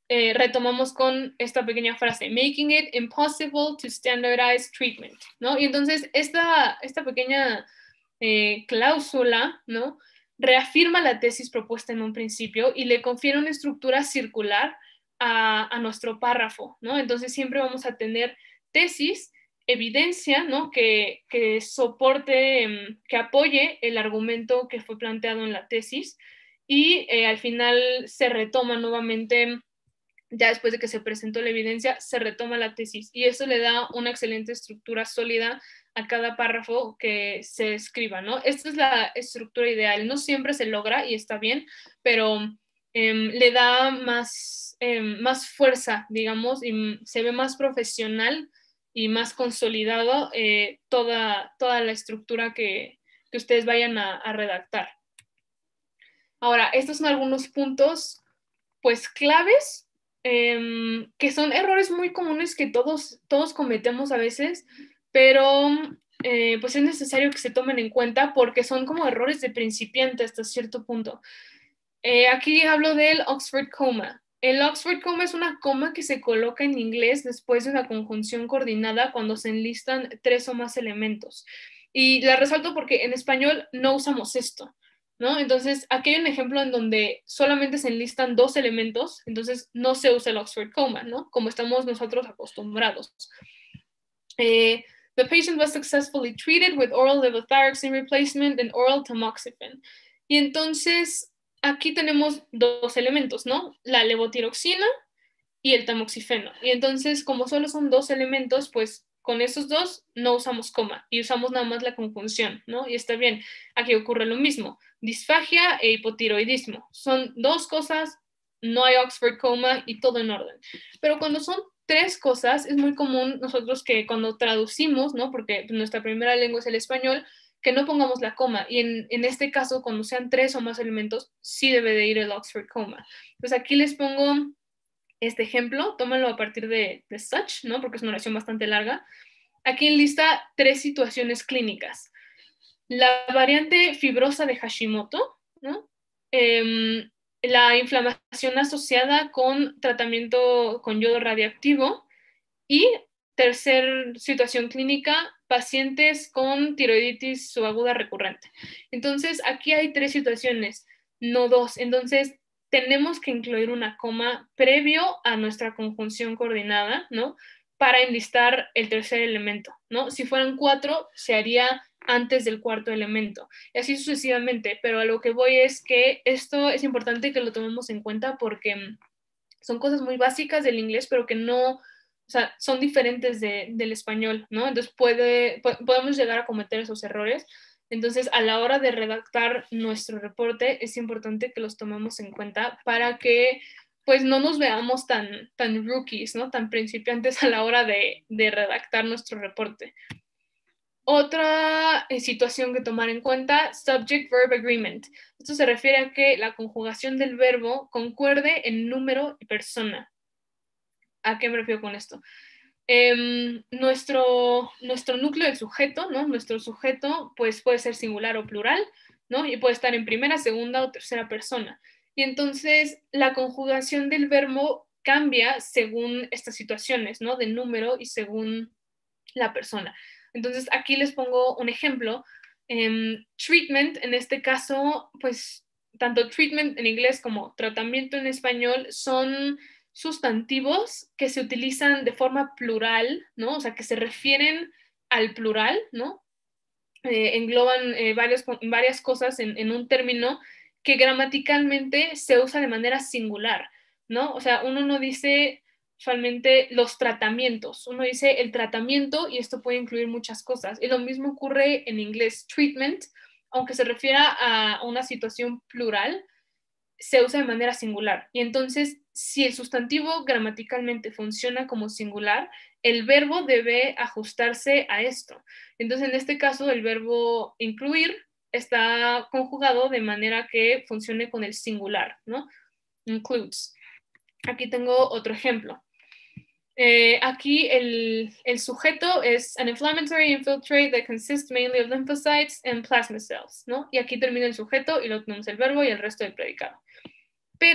eh, retomamos con esta pequeña frase, making it impossible to standardize treatment, ¿no? Y entonces esta, esta pequeña eh, cláusula, ¿no?, reafirma la tesis propuesta en un principio y le confiere una estructura circular a, a nuestro párrafo, ¿no? Entonces siempre vamos a tener tesis, evidencia, ¿no?, que, que soporte, que apoye el argumento que fue planteado en la tesis, y eh, al final se retoma nuevamente, ya después de que se presentó la evidencia, se retoma la tesis, y eso le da una excelente estructura sólida a cada párrafo que se escriba, ¿no? Esta es la estructura ideal. No siempre se logra y está bien, pero eh, le da más, eh, más fuerza, digamos, y se ve más profesional y más consolidado eh, toda, toda la estructura que, que ustedes vayan a, a redactar. Ahora, estos son algunos puntos, pues, claves, eh, que son errores muy comunes que todos, todos cometemos a veces, pero eh, pues es necesario que se tomen en cuenta porque son como errores de principiante hasta cierto punto. Eh, aquí hablo del Oxford Comma. El Oxford Comma es una coma que se coloca en inglés después de una conjunción coordinada cuando se enlistan tres o más elementos. Y la resalto porque en español no usamos esto, ¿no? Entonces, aquí hay un ejemplo en donde solamente se enlistan dos elementos, entonces no se usa el Oxford Comma, ¿no?, como estamos nosotros acostumbrados. Eh, the patient was successfully treated with oral levothyroxine replacement and oral tamoxifen. Y entonces, aquí tenemos dos elementos, ¿no?, la levotiroxina y el tamoxifeno. Y entonces, como solo son dos elementos, pues con esos dos no usamos coma y usamos nada más la conjunción, ¿no? Y está bien. Aquí ocurre lo mismo. Disfagia e hipotiroidismo. Son dos cosas, no hay Oxford Comma y todo en orden. Pero cuando son tres cosas, es muy común nosotros que cuando traducimos, ¿no?, porque nuestra primera lengua es el español, que no pongamos la coma. Y en, en este caso, cuando sean tres o más elementos, sí debe de ir el Oxford Comma. Pues aquí les pongo este ejemplo, tómalo a partir de, de Such, ¿no?, porque es una oración bastante larga. Aquí enlista tres situaciones clínicas. La variante fibrosa de Hashimoto, ¿no?, eh, la inflamación asociada con tratamiento con yodo radiactivo, y tercer situación clínica, pacientes con tiroiditis subaguda recurrente. Entonces, aquí hay tres situaciones, no dos. Entonces, tenemos que incluir una coma previo a nuestra conjunción coordinada, ¿no?, para enlistar el tercer elemento, ¿no? Si fueran cuatro, se haría antes del cuarto elemento, y así sucesivamente, pero a lo que voy es que esto es importante que lo tomemos en cuenta porque son cosas muy básicas del inglés, pero que no, o sea, son diferentes de, del español, ¿no? Entonces puede, podemos llegar a cometer esos errores. Entonces, a la hora de redactar nuestro reporte, es importante que los tomemos en cuenta para que pues no nos veamos tan, tan rookies, ¿no?, tan principiantes a la hora de, de redactar nuestro reporte. Otra eh, situación que tomar en cuenta, subject-verb agreement. Esto se refiere a que la conjugación del verbo concuerde en número y persona. ¿A qué me refiero con esto? Eh, nuestro, nuestro núcleo del sujeto, ¿no?, nuestro sujeto pues puede ser singular o plural, ¿no?, y puede estar en primera, segunda o tercera persona. Y entonces la conjugación del verbo cambia según estas situaciones, ¿no?, de número y según la persona. Entonces aquí les pongo un ejemplo. Um, treatment, en este caso, pues tanto treatment en inglés como tratamiento en español son sustantivos que se utilizan de forma plural, ¿no?, o sea, que se refieren al plural, ¿no? Eh, engloban eh, varios, varias cosas en, en un término que gramaticalmente se usa de manera singular, ¿no? O sea, uno no dice usualmente los tratamientos, uno dice el tratamiento y esto puede incluir muchas cosas. Y lo mismo ocurre en inglés, treatment, aunque se refiera a una situación plural, se usa de manera singular. Y entonces, si el sustantivo gramaticalmente funciona como singular, el verbo debe ajustarse a esto. Entonces, en este caso, el verbo incluir está conjugado de manera que funcione con el singular, ¿no? Includes. Aquí tengo otro ejemplo. Eh, aquí el, el sujeto es an inflammatory infiltrate that consists mainly of lymphocytes and plasma cells, ¿no? Y aquí termina el sujeto y lo tenemos el verbo y el resto del predicado. Pero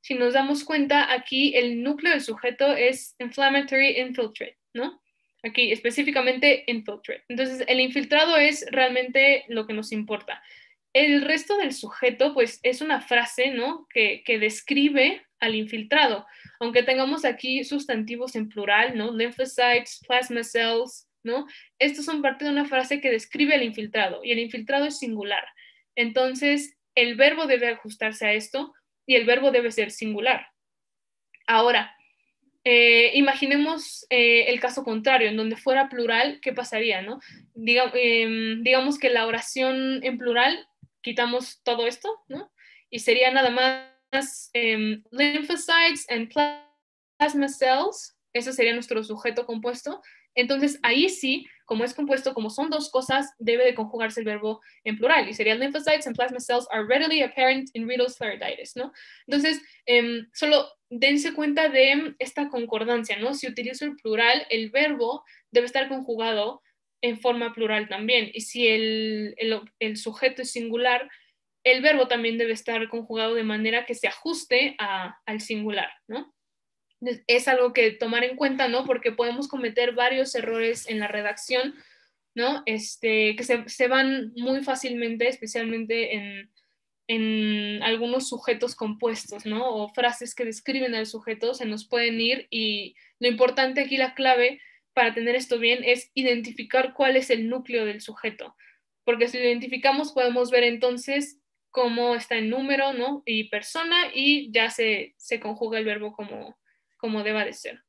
si nos damos cuenta, aquí el núcleo del sujeto es inflammatory infiltrate, ¿no? Aquí específicamente infiltrate. Entonces, el infiltrado es realmente lo que nos importa. El resto del sujeto, pues, es una frase, ¿no? Que, que describe al infiltrado. Aunque tengamos aquí sustantivos en plural, ¿no? Lymphocytes, plasma cells, ¿no? Estos son parte de una frase que describe al infiltrado, y el infiltrado es singular. Entonces, el verbo debe ajustarse a esto, y el verbo debe ser singular. Ahora, eh, imaginemos eh, el caso contrario, en donde fuera plural, ¿qué pasaría, no? Diga, eh, digamos que la oración en plural, quitamos todo esto, ¿no? Y sería nada más eh, lymphocytes and plasma cells, ese sería nuestro sujeto compuesto. Entonces, ahí sí, como es compuesto, como son dos cosas, debe de conjugarse el verbo en plural, y sería lymphocytes and plasma cells are readily apparent in renal thyroiditis, ¿no? Entonces, eh, solo dense cuenta de esta concordancia, ¿no? Si utilizo el plural, el verbo debe estar conjugado en forma plural también, y si el, el, el sujeto es singular, el verbo también debe estar conjugado de manera que se ajuste a, al singular, ¿no? Es algo que tomar en cuenta, ¿no? Porque podemos cometer varios errores en la redacción, ¿no? Este, que se, se van muy fácilmente, especialmente en, en algunos sujetos compuestos, ¿no? O frases que describen al sujeto se nos pueden ir, y lo importante aquí, la clave para tener esto bien, es identificar cuál es el núcleo del sujeto. Porque si lo identificamos, podemos ver entonces cómo está el número, ¿no? Y persona, y ya se, se conjuga el verbo como como deba de ser.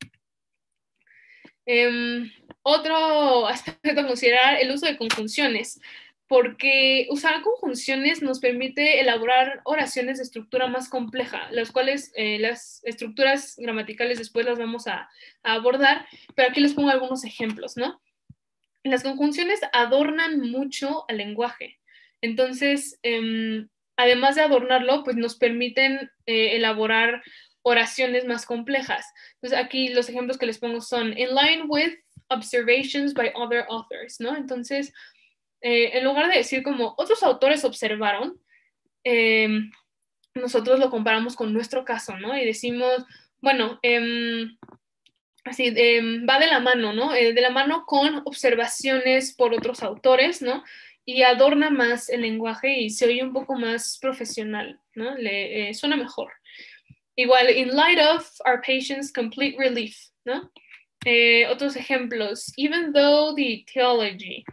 Um, otro aspecto a considerar, el uso de conjunciones, porque usar conjunciones nos permite elaborar oraciones de estructura más compleja, las cuales eh, las estructuras gramaticales después las vamos a, a abordar, pero aquí les pongo algunos ejemplos, ¿no? Las conjunciones adornan mucho al lenguaje. Entonces, um, además de adornarlo, pues nos permiten eh, elaborar oraciones más complejas. Entonces, aquí los ejemplos que les pongo son in line with observations by other authors, ¿no? Entonces, eh, en lugar de decir como otros autores observaron, eh, nosotros lo comparamos con nuestro caso, ¿no? Y decimos, bueno, eh, así, eh, va de la mano, ¿no? Eh, de la mano con observaciones por otros autores, ¿no? Y adorna más el lenguaje y se oye un poco más profesional, ¿no? Le eh, suena mejor. Igual, in light of our patient's complete relief, ¿no? Eh, otros ejemplos, even though the theology,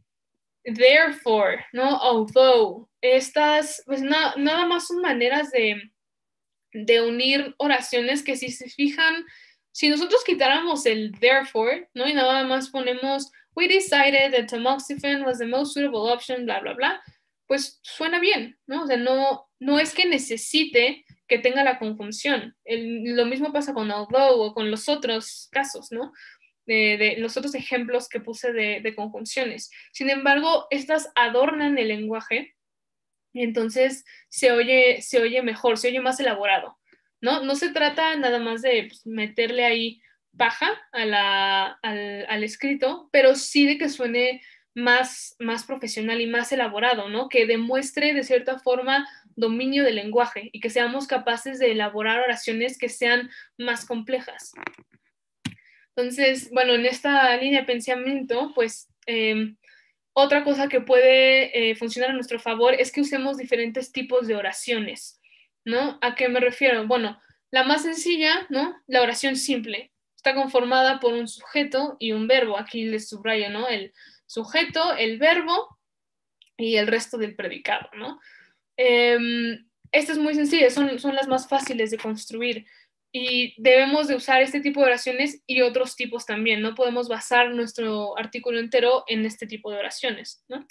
therefore, ¿no? Although, estas, pues na nada más son maneras de, de unir oraciones que, si se fijan, si nosotros quitáramos el therefore, ¿no? Y nada más ponemos, we decided that tamoxifen was the most suitable option, bla, bla, bla, pues suena bien, ¿no? O sea, no, no es que necesite que tenga la conjunción. El, lo mismo pasa con although o con los otros casos, ¿no? De, de los otros ejemplos que puse de, de conjunciones. Sin embargo, estas adornan el lenguaje, y entonces se oye, se oye mejor, se oye más elaborado, ¿no? No se trata nada más de pues, meterle ahí paja a la, al, al escrito, pero sí de que suene más, más profesional y más elaborado, ¿no? Que demuestre de cierta forma dominio del lenguaje y que seamos capaces de elaborar oraciones que sean más complejas. Entonces, bueno, en esta línea de pensamiento, pues eh, otra cosa que puede eh, funcionar a nuestro favor es que usemos diferentes tipos de oraciones, ¿no? ¿A qué me refiero? Bueno, la más sencilla, ¿no? La oración simple. Está conformada por un sujeto y un verbo. Aquí les subrayo, ¿no? El sujeto, el verbo y el resto del predicado, ¿no? Eh, esta es muy sencilla, son, son las más fáciles de construir. Y debemos de usar este tipo de oraciones y otros tipos también. No podemos basar nuestro artículo entero en este tipo de oraciones, ¿no?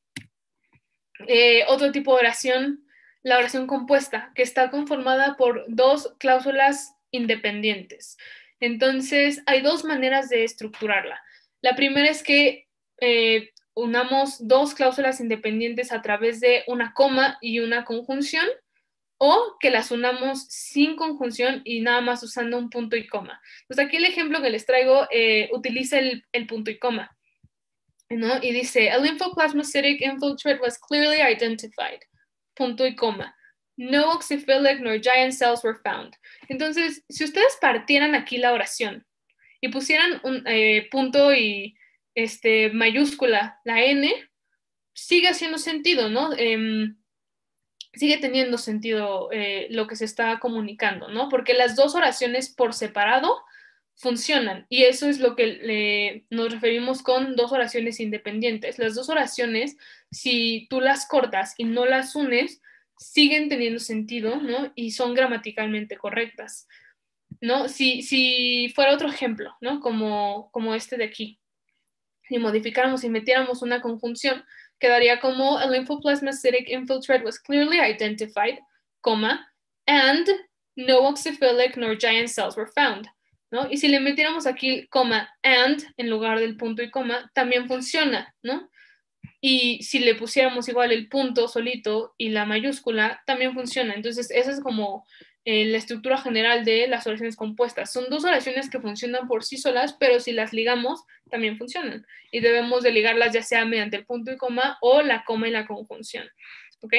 Eh, otro tipo de oración, la oración compuesta, que está conformada por dos cláusulas independientes. Entonces, hay dos maneras de estructurarla. La primera es que eh, unamos dos cláusulas independientes a través de una coma y una conjunción, o que las unamos sin conjunción y nada más usando un punto y coma. Pues aquí el ejemplo que les traigo eh, utiliza el, el punto y coma, ¿no? Y dice, a lymphoplasmacytic infiltrate was clearly identified, punto y coma. no oxyphilic nor giant cells were found. Entonces, si ustedes partieran aquí la oración y pusieran un eh, punto y este, mayúscula, la N, sigue haciendo sentido, ¿no? Eh, sigue teniendo sentido eh, lo que se está comunicando, ¿no? Porque las dos oraciones por separado funcionan y eso es lo que le, nos referimos con dos oraciones independientes. Las dos oraciones, si tú las cortas y no las unes, siguen teniendo sentido, ¿no? Y son gramaticalmente correctas, ¿no? Si, si fuera otro ejemplo, ¿no? Como, como este de aquí, si modificáramos y metiéramos una conjunción, quedaría como a lymphoplasmacytic infiltrate was clearly identified, coma, and no oxyphilic nor giant cells were found, ¿no? Y si le metiéramos aquí coma and en lugar del punto y coma, también funciona, ¿no? Y si le pusiéramos igual el punto solito y la mayúscula, también funciona. Entonces, esa es como eh, la estructura general de las oraciones compuestas. Son dos oraciones que funcionan por sí solas, pero si las ligamos, también funcionan. Y debemos de ligarlas ya sea mediante el punto y coma o la coma y la conjunción. ¿Ok?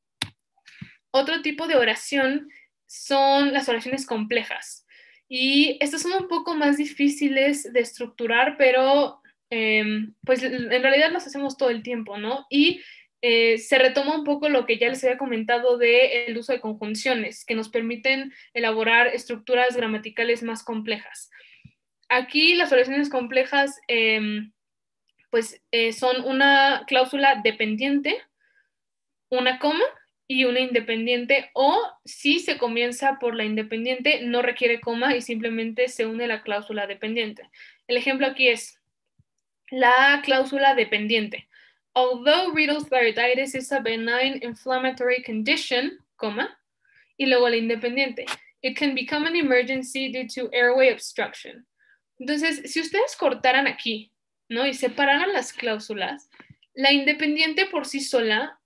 Otro tipo de oración son las oraciones complejas. Y estas son un poco más difíciles de estructurar, pero eh, pues en realidad las hacemos todo el tiempo, ¿no? Y eh, se retoma un poco lo que ya les había comentado del uso de conjunciones, que nos permiten elaborar estructuras gramaticales más complejas. Aquí las oraciones complejas eh, pues eh, son una cláusula dependiente, una coma y una independiente, o si se comienza por la independiente, no requiere coma y simplemente se une la cláusula dependiente. El ejemplo aquí es la cláusula dependiente. Although renal thyroiditis is a benign inflammatory condition, coma, y luego la independiente. It can become an emergency due to airway obstruction. Entonces, si ustedes cortaran aquí, ¿no? Y separaran las cláusulas, la independiente por sí sola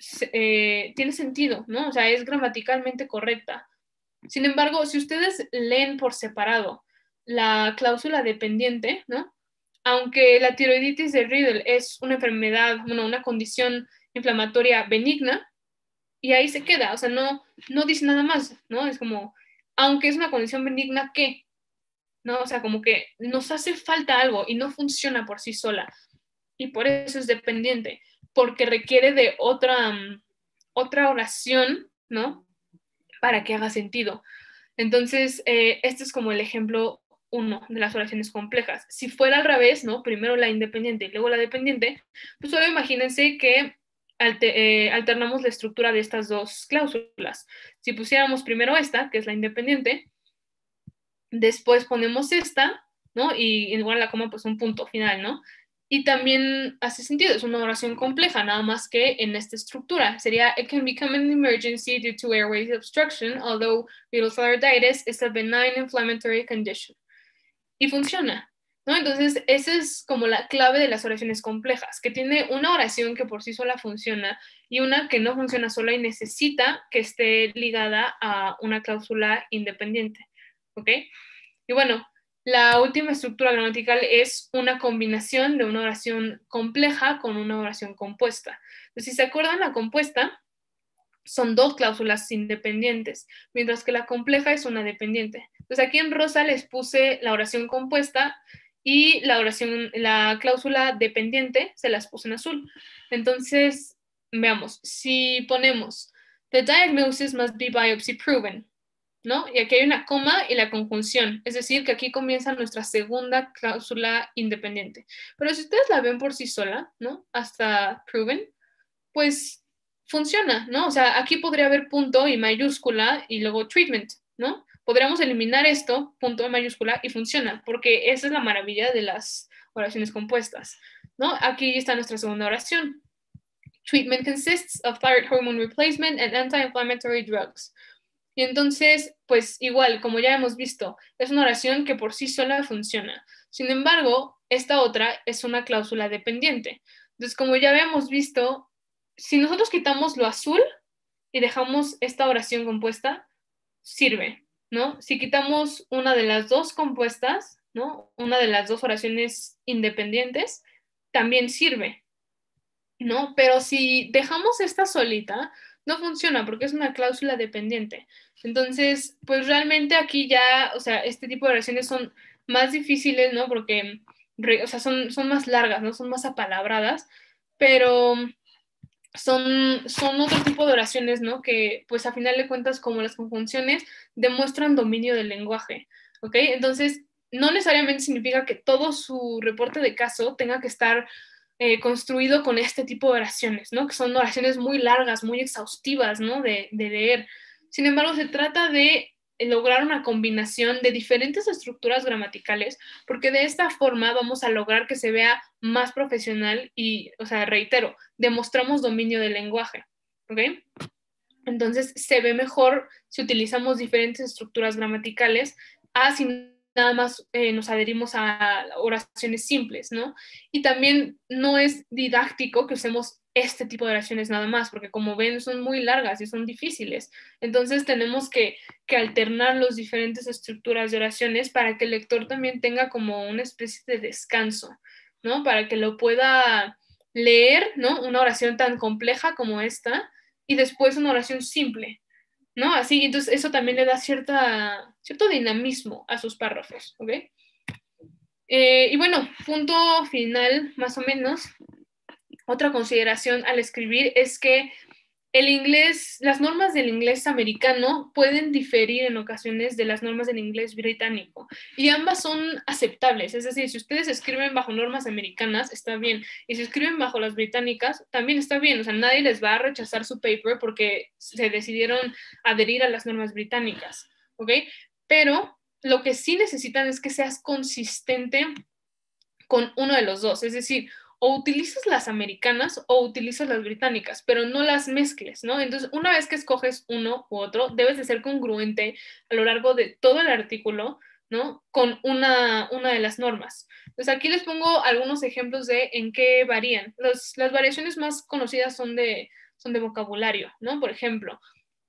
eh, tiene sentido, ¿no? O sea, es gramaticalmente correcta. Sin embargo, si ustedes leen por separado la cláusula dependiente, ¿no? Aunque la tiroiditis de Riedel es una enfermedad, bueno, una condición inflamatoria benigna, y ahí se queda, o sea, no, no dice nada más, ¿no? Es como, aunque es una condición benigna, ¿qué? ¿No? O sea, como que nos hace falta algo y no funciona por sí sola. Y por eso es dependiente, porque requiere de otra, um, otra oración, ¿no? Para que haga sentido. Entonces, eh, este es como el ejemplo uno de las oraciones complejas. Si fuera al revés, ¿no? Primero la independiente y luego la dependiente, pues solo imagínense que alter, eh, alternamos la estructura de estas dos cláusulas. Si pusiéramos primero esta, que es la independiente, después ponemos esta, ¿no? Y igual la coma, pues un punto final, ¿no? Y también hace sentido, es una oración compleja, nada más que en esta estructura. Sería, it can become an emergency due to airway obstruction, although renal thyroiditis is a benign inflammatory condition. Y funciona, ¿no? Entonces, esa es como la clave de las oraciones complejas, que tiene una oración que por sí sola funciona y una que no funciona sola y necesita que esté ligada a una cláusula independiente, ¿ok? Y bueno, la última estructura gramatical es una combinación de una oración compleja con una oración compuesta. Entonces, si se acuerdan, la compuesta son dos cláusulas independientes, mientras que la compleja es una dependiente. Entonces, aquí en rosa les puse la oración compuesta y la oración, la cláusula dependiente se las puse en azul. Entonces, veamos, si ponemos the diagnosis must be biopsy proven, ¿no? Y aquí hay una coma y la conjunción, es decir, que aquí comienza nuestra segunda cláusula independiente. Pero si ustedes la ven por sí sola, ¿no? Hasta proven, pues funciona, ¿no? O sea, aquí podría haber punto y mayúscula y luego treatment, ¿no? Podríamos eliminar esto, punto y mayúscula, y funciona, porque esa es la maravilla de las oraciones compuestas, ¿no? Aquí está nuestra segunda oración. Treatment consists of thyroid hormone replacement and anti-inflammatory drugs. Y entonces, pues igual, como ya hemos visto, es una oración que por sí sola funciona. Sin embargo, esta otra es una cláusula dependiente. Entonces, como ya habíamos visto, si nosotros quitamos lo azul y dejamos esta oración compuesta, sirve, ¿no? Si quitamos una de las dos compuestas, ¿no? Una de las dos oraciones independientes, también sirve, ¿no? Pero si dejamos esta solita, no funciona porque es una cláusula dependiente. Entonces, pues realmente aquí ya, o sea, este tipo de oraciones son más difíciles, ¿no? Porque, o sea, son, son más largas, ¿no? Son más apalabradas, pero son, son otro tipo de oraciones, ¿no? Que, pues, a final de cuentas, como las conjunciones, demuestran dominio del lenguaje, ¿ok? Entonces, no necesariamente significa que todo su reporte de caso tenga que estar eh, construido con este tipo de oraciones, ¿no? Que son oraciones muy largas, muy exhaustivas, ¿no? De, de leer. Sin embargo, se trata de lograr una combinación de diferentes estructuras gramaticales, porque de esta forma vamos a lograr que se vea más profesional y, o sea, reitero, demostramos dominio del lenguaje, ¿ok? Entonces se ve mejor si utilizamos diferentes estructuras gramaticales a si nada más eh, nos adherimos a oraciones simples, ¿no? Y también no es didáctico que usemos este tipo de oraciones nada más, porque como ven son muy largas y son difíciles. Entonces tenemos que, que alternar las diferentes estructuras de oraciones para que el lector también tenga como una especie de descanso, ¿no? Para que lo pueda leer, ¿no? Una oración tan compleja como esta y después una oración simple, ¿no? Así, entonces eso también le da cierta, cierto dinamismo a sus párrafos, ¿ok? Eh, y bueno, punto final, más o menos, otra consideración al escribir es que el inglés, las normas del inglés americano pueden diferir en ocasiones de las normas del inglés británico y ambas son aceptables, es decir, si ustedes escriben bajo normas americanas, está bien, y si escriben bajo las británicas, también está bien, o sea, nadie les va a rechazar su paper porque se decidieron adherir a las normas británicas, ¿ok? Pero lo que sí necesitan es que seas consistente con uno de los dos, es decir, o utilizas las americanas o utilizas las británicas, pero no las mezcles, ¿no? Entonces, una vez que escoges uno u otro, debes de ser congruente a lo largo de todo el artículo, ¿no? Con una, una de las normas. Entonces, aquí les pongo algunos ejemplos de en qué varían. Los, las variaciones más conocidas son de, son de vocabulario, ¿no? Por ejemplo,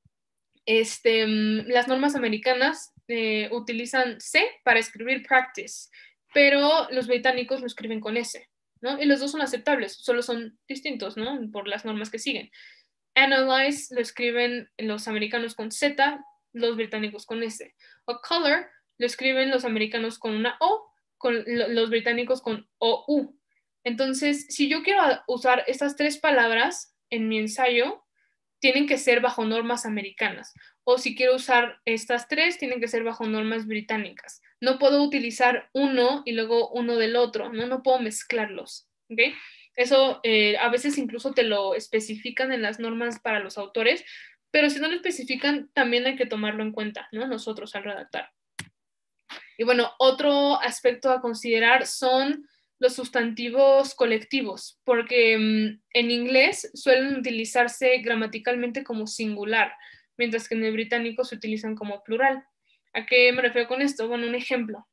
este, las normas americanas eh, utilizan C para escribir practice, pero los británicos lo escriben con S, ¿no? Y los dos son aceptables, solo son distintos, ¿no? Por las normas que siguen. Analyze lo escriben los americanos con Z, los británicos con S. O color lo escriben los americanos con una O, con los británicos con O U. Entonces, si yo quiero usar estas tres palabras en mi ensayo, tienen que ser bajo normas americanas. O si quiero usar estas tres, tienen que ser bajo normas británicas. No puedo utilizar uno y luego uno del otro, no, no puedo mezclarlos. ¿Okay? Eso eh, a veces incluso te lo especifican en las normas para los autores, pero si no lo especifican, también hay que tomarlo en cuenta, ¿no? Nosotros al redactar. Y bueno, otro aspecto a considerar son los sustantivos colectivos, porque um, en inglés suelen utilizarse gramaticalmente como singular, mientras que en el británico se utilizan como plural. ¿A qué me refiero con esto? Bueno, un ejemplo.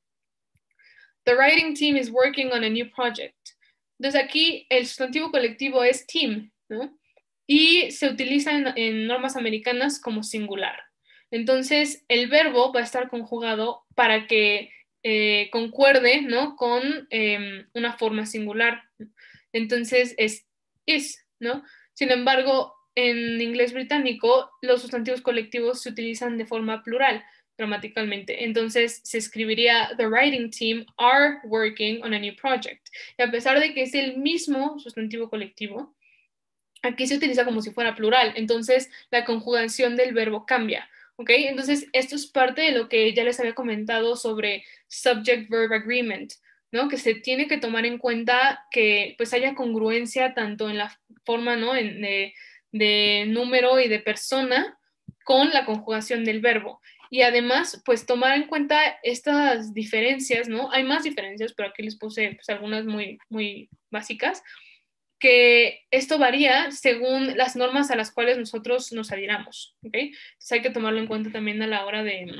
The writing team is working on a new project. Entonces aquí el sustantivo colectivo es team, ¿no? Y se utiliza en, en normas americanas como singular. Entonces el verbo va a estar conjugado para que eh, concuerde, ¿no? Con eh, una forma singular. Entonces es is, ¿no? Sin embargo, en inglés británico los sustantivos colectivos se utilizan de forma plural gramaticalmente. Entonces se escribiría the writing team are working on a new project. Y a pesar de que es el mismo sustantivo colectivo, aquí se utiliza como si fuera plural. Entonces la conjugación del verbo cambia. ¿Ok? Entonces esto es parte de lo que ya les había comentado sobre subject-verb agreement, ¿no? Que se tiene que tomar en cuenta que pues haya congruencia tanto en la forma, ¿no? En, de, de número y de persona con la conjugación del verbo. Y además, pues tomar en cuenta estas diferencias, ¿no? Hay más diferencias, pero aquí les puse pues, algunas muy, muy básicas, que esto varía según las normas a las cuales nosotros nos adhiramos, ¿ok? Entonces hay que tomarlo en cuenta también a la hora de,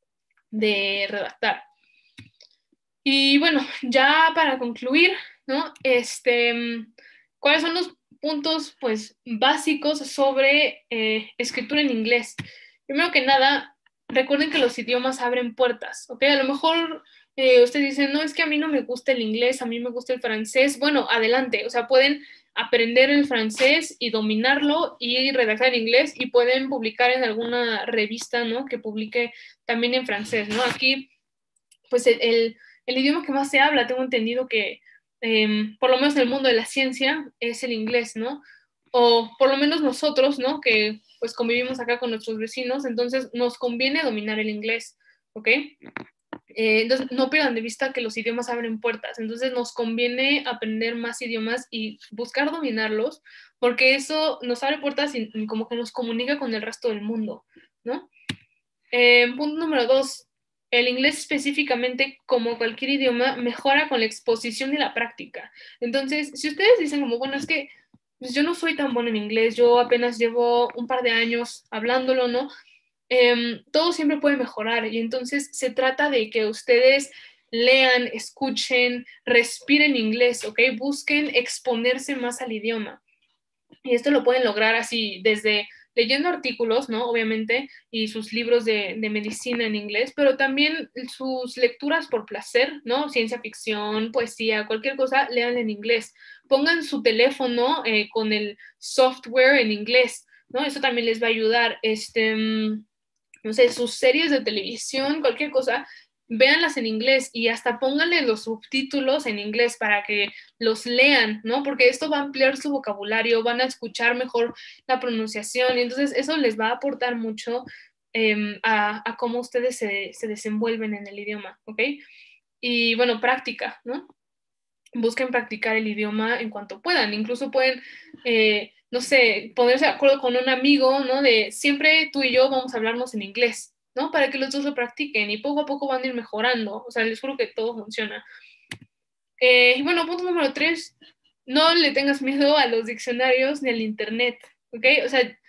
de redactar. Y bueno, ya para concluir, ¿no? Este, ¿cuáles son los puntos, pues, básicos sobre eh, escritura en inglés? Primero que nada, recuerden que los idiomas abren puertas, ¿ok? A lo mejor eh, ustedes dicen, no, es que a mí no me gusta el inglés, a mí me gusta el francés. Bueno, adelante, o sea, pueden aprender el francés y dominarlo y redactar en inglés y pueden publicar en alguna revista, ¿no? Que publique también en francés, ¿no? Aquí, pues el, el, el idioma que más se habla, tengo entendido que, eh, por lo menos en el mundo de la ciencia, es el inglés, ¿no? O por lo menos nosotros, ¿no? Que pues convivimos acá con nuestros vecinos, entonces nos conviene dominar el inglés, ¿ok? Eh, entonces, no pierdan de vista que los idiomas abren puertas. Entonces, nos conviene aprender más idiomas y buscar dominarlos, porque eso nos abre puertas y, y como que nos comunica con el resto del mundo, ¿no? Eh, punto número dos. El inglés específicamente, como cualquier idioma, mejora con la exposición y la práctica. Entonces, si ustedes dicen como, bueno, es que pues, yo no soy tan bueno en inglés, yo apenas llevo un par de años hablándolo, ¿no? Eh, todo siempre puede mejorar y entonces se trata de que ustedes lean, escuchen, respiren inglés, ¿ok? Busquen exponerse más al idioma. Y esto lo pueden lograr así desde leyendo artículos, ¿no? Obviamente, y sus libros de, de medicina en inglés, pero también sus lecturas por placer, ¿no? Ciencia ficción, poesía, cualquier cosa, lean en inglés. Pongan su teléfono eh, con el software en inglés, ¿no? Eso también les va a ayudar. Este, no sé, sus series de televisión, cualquier cosa, véanlas en inglés y hasta pónganle los subtítulos en inglés para que los lean, ¿no? Porque esto va a ampliar su vocabulario, van a escuchar mejor la pronunciación y entonces eso les va a aportar mucho eh, a, a cómo ustedes se, se desenvuelven en el idioma, ¿ok? Y bueno, práctica, ¿no? Busquen practicar el idioma en cuanto puedan, incluso pueden... Eh, no sé, ponerse de acuerdo con un amigo, ¿no? De siempre tú y yo vamos a hablarnos en inglés, ¿no? Para que los dos lo practiquen y poco a poco van a ir mejorando. O sea, les juro que todo funciona. Eh, y bueno, punto número tres, no le tengas miedo a los diccionarios ni al internet, ¿ok? O sea,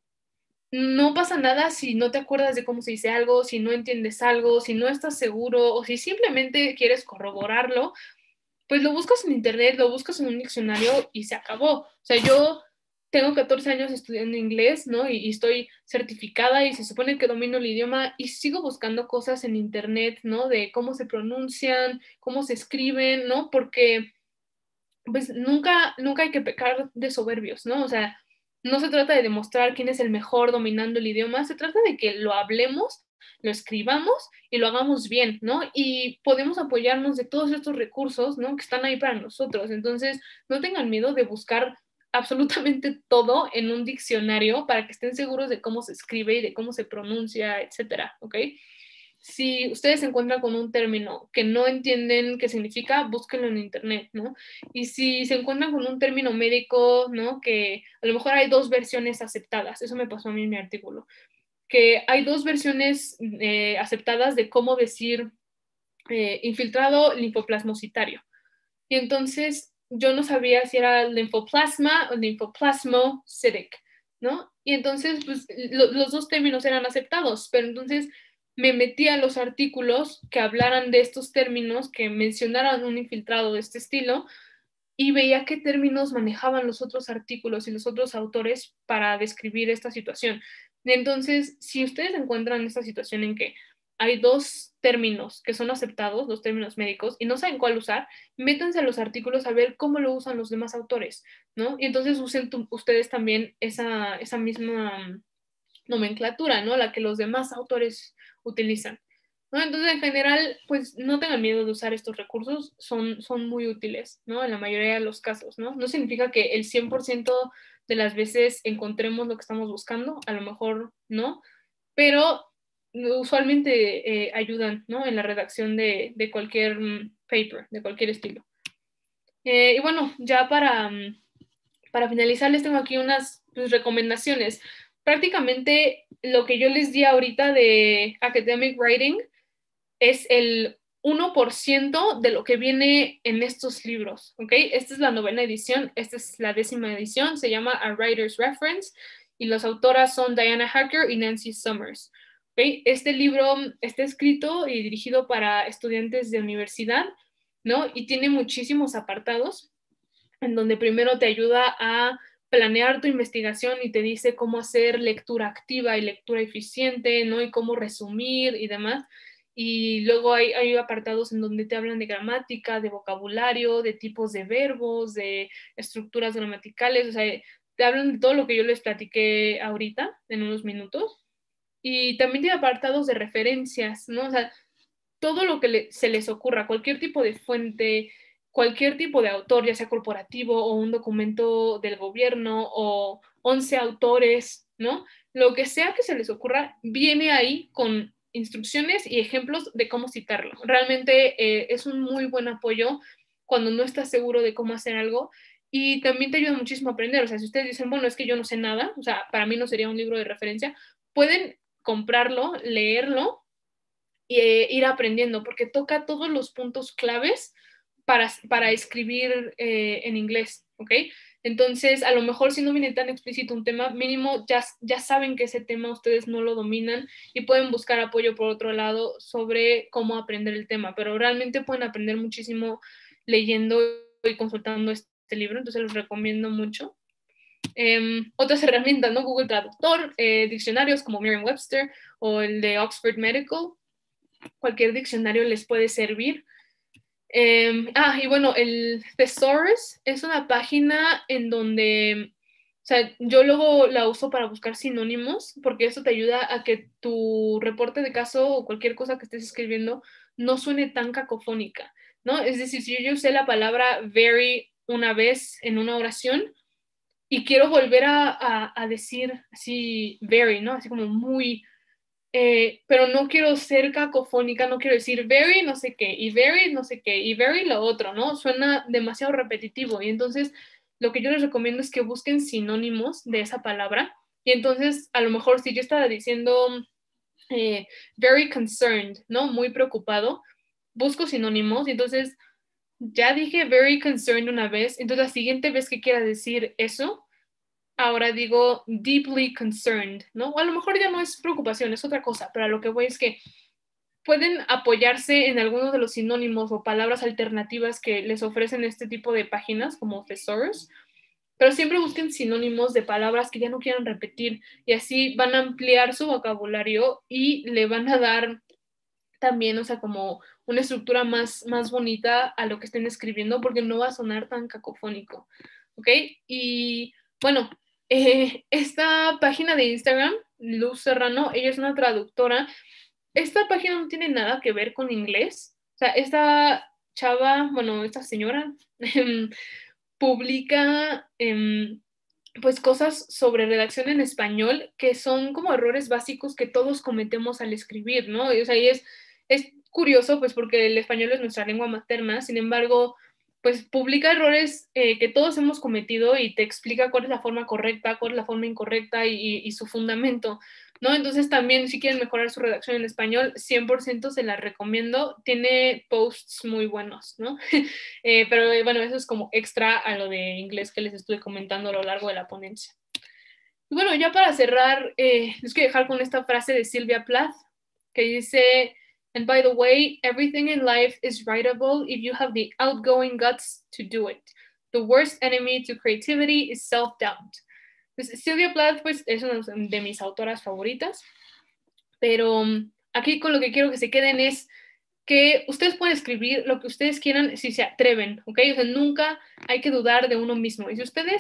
no pasa nada si no te acuerdas de cómo se dice algo, si no entiendes algo, si no estás seguro o si simplemente quieres corroborarlo, pues lo buscas en internet, lo buscas en un diccionario y se acabó. O sea, yo tengo catorce años estudiando inglés, ¿no? Y, y estoy certificada y se supone que domino el idioma y sigo buscando cosas en internet, ¿no? De cómo se pronuncian, cómo se escriben, ¿no? Porque pues nunca, nunca hay que pecar de soberbios, ¿no? O sea, no se trata de demostrar quién es el mejor dominando el idioma, se trata de que lo hablemos, lo escribamos y lo hagamos bien, ¿no? Y podemos apoyarnos de todos estos recursos, ¿no? Que están ahí para nosotros. Entonces, no tengan miedo de buscar absolutamente todo en un diccionario para que estén seguros de cómo se escribe y de cómo se pronuncia, etcétera, ¿ok? Si ustedes se encuentran con un término que no entienden qué significa, búsquenlo en internet, ¿no? Y si se encuentran con un término médico, ¿no? Que a lo mejor hay dos versiones aceptadas, eso me pasó a mí en mi artículo, que hay dos versiones eh, aceptadas de cómo decir eh, infiltrado linfoplasmocitario. Y entonces yo no sabía si era linfoplasma o linfoplasmocytic, ¿no? Y entonces, pues, lo, los dos términos eran aceptados, pero entonces me metí a los artículos que hablaran de estos términos, que mencionaran un infiltrado de este estilo, y veía qué términos manejaban los otros artículos y los otros autores para describir esta situación. Entonces, si ustedes encuentran esta situación en que hay dos términos que son aceptados, dos términos médicos, y no saben cuál usar, métanse a los artículos a ver cómo lo usan los demás autores, ¿no? Y entonces usen ustedes también esa, esa misma nomenclatura, ¿no? La que los demás autores utilizan, ¿no? Entonces, en general, pues no tengan miedo de usar estos recursos, son, son muy útiles, ¿no? En la mayoría de los casos, ¿no? No significa que el cien por ciento de las veces encontremos lo que estamos buscando, a lo mejor no, pero usualmente eh, ayudan, ¿no? En la redacción de, de cualquier um, paper, de cualquier estilo. Eh, y bueno, ya para, um, para finalizar, les tengo aquí unas pues, recomendaciones. Prácticamente lo que yo les di ahorita de academic writing es el uno por ciento de lo que viene en estos libros, ¿ok? Esta es la novena edición, esta es la décima edición, se llama A Writer's Reference y las autoras son Diana Hacker y Nancy Summers, ¿ok? Este libro está escrito y dirigido para estudiantes de universidad, ¿no? Y tiene muchísimos apartados en donde primero te ayuda a planear tu investigación y te dice cómo hacer lectura activa y lectura eficiente, ¿no? Y cómo resumir y demás. y luego hay, hay apartados en donde te hablan de gramática, de vocabulario, de tipos de verbos, de estructuras gramaticales, o sea, te hablan de todo lo que yo les platiqué ahorita en unos minutos. Y también tiene apartados de referencias, ¿no? O sea, todo lo que le, se les ocurra, cualquier tipo de fuente, cualquier tipo de autor, ya sea corporativo o un documento del gobierno o once autores, ¿no? Lo que sea que se les ocurra, viene ahí con instrucciones y ejemplos de cómo citarlo. Realmente eh, es un muy buen apoyo cuando no estás seguro de cómo hacer algo y también te ayuda muchísimo a aprender. O sea, si ustedes dicen, bueno, es que yo no sé nada, o sea, para mí no sería un libro de referencia, pueden comprarlo, leerlo y eh, ir aprendiendo, porque toca todos los puntos claves para, para escribir eh, en inglés, ¿ok? Entonces, a lo mejor si no viene tan explícito un tema, mínimo ya, ya saben que ese tema ustedes no lo dominan y pueden buscar apoyo por otro lado sobre cómo aprender el tema, pero realmente pueden aprender muchísimo leyendo y consultando este libro, entonces los recomiendo mucho. Eh, otras herramientas, ¿no? Google Traductor, eh, diccionarios como Merriam-Webster o el de Oxford Medical, cualquier diccionario les puede servir. Eh, ah, y bueno, el Thesaurus es una página en donde, o sea, yo luego la uso para buscar sinónimos, porque eso te ayuda a que tu reporte de caso o cualquier cosa que estés escribiendo no suene tan cacofónica, ¿no? Es decir, si yo usé la palabra very una vez en una oración y quiero volver a, a, a decir así very, ¿no? Así como muy... Eh, pero no quiero ser cacofónica, no quiero decir very no sé qué, y very no sé qué, y very lo otro, ¿no? Suena demasiado repetitivo. Y entonces lo que yo les recomiendo es que busquen sinónimos de esa palabra. Y entonces, a lo mejor si yo estaba diciendo eh, very concerned, ¿no? Muy preocupado, busco sinónimos y entonces ya dije very concerned una vez, entonces la siguiente vez que quiera decir eso, ahora digo deeply concerned, ¿no? O a lo mejor ya no es preocupación, es otra cosa, pero a lo que voy es que pueden apoyarse en algunos de los sinónimos o palabras alternativas que les ofrecen este tipo de páginas como Thesaurus, pero siempre busquen sinónimos de palabras que ya no quieran repetir y así van a ampliar su vocabulario y le van a dar también, o sea, como una estructura más, más bonita a lo que estén escribiendo porque no va a sonar tan cacofónico, ¿ok? Y bueno, eh, esta página de Instagram, Luz Serrano, ella es una traductora. Esta página no tiene nada que ver con inglés. O sea, esta chava, bueno, esta señora publica eh, pues cosas sobre redacción en español que son como errores básicos que todos cometemos al escribir, ¿no? Y, o sea, y es, es curioso pues porque el español es nuestra lengua materna, sin embargo, pues publica errores eh, que todos hemos cometido y te explica cuál es la forma correcta, cuál es la forma incorrecta y, y, y su fundamento, ¿no? Entonces también si quieren mejorar su redacción en español, cien por ciento se la recomiendo, tiene posts muy buenos, ¿no? Eh, pero eh, bueno, eso es como extra a lo de inglés que les estuve comentando a lo largo de la ponencia. Y bueno, ya para cerrar, eh, les quiero dejar con esta frase de Sylvia Plath que dice, and by the way, everything in life is writable if you have the outgoing guts to do it. The worst enemy to creativity is self-doubt. Pues, Sylvia Plath pues, es una de mis autoras favoritas, pero um, aquí con lo que quiero que se queden es que ustedes pueden escribir lo que ustedes quieran si se atreven, ¿ok? O sea, nunca hay que dudar de uno mismo. Y si ustedes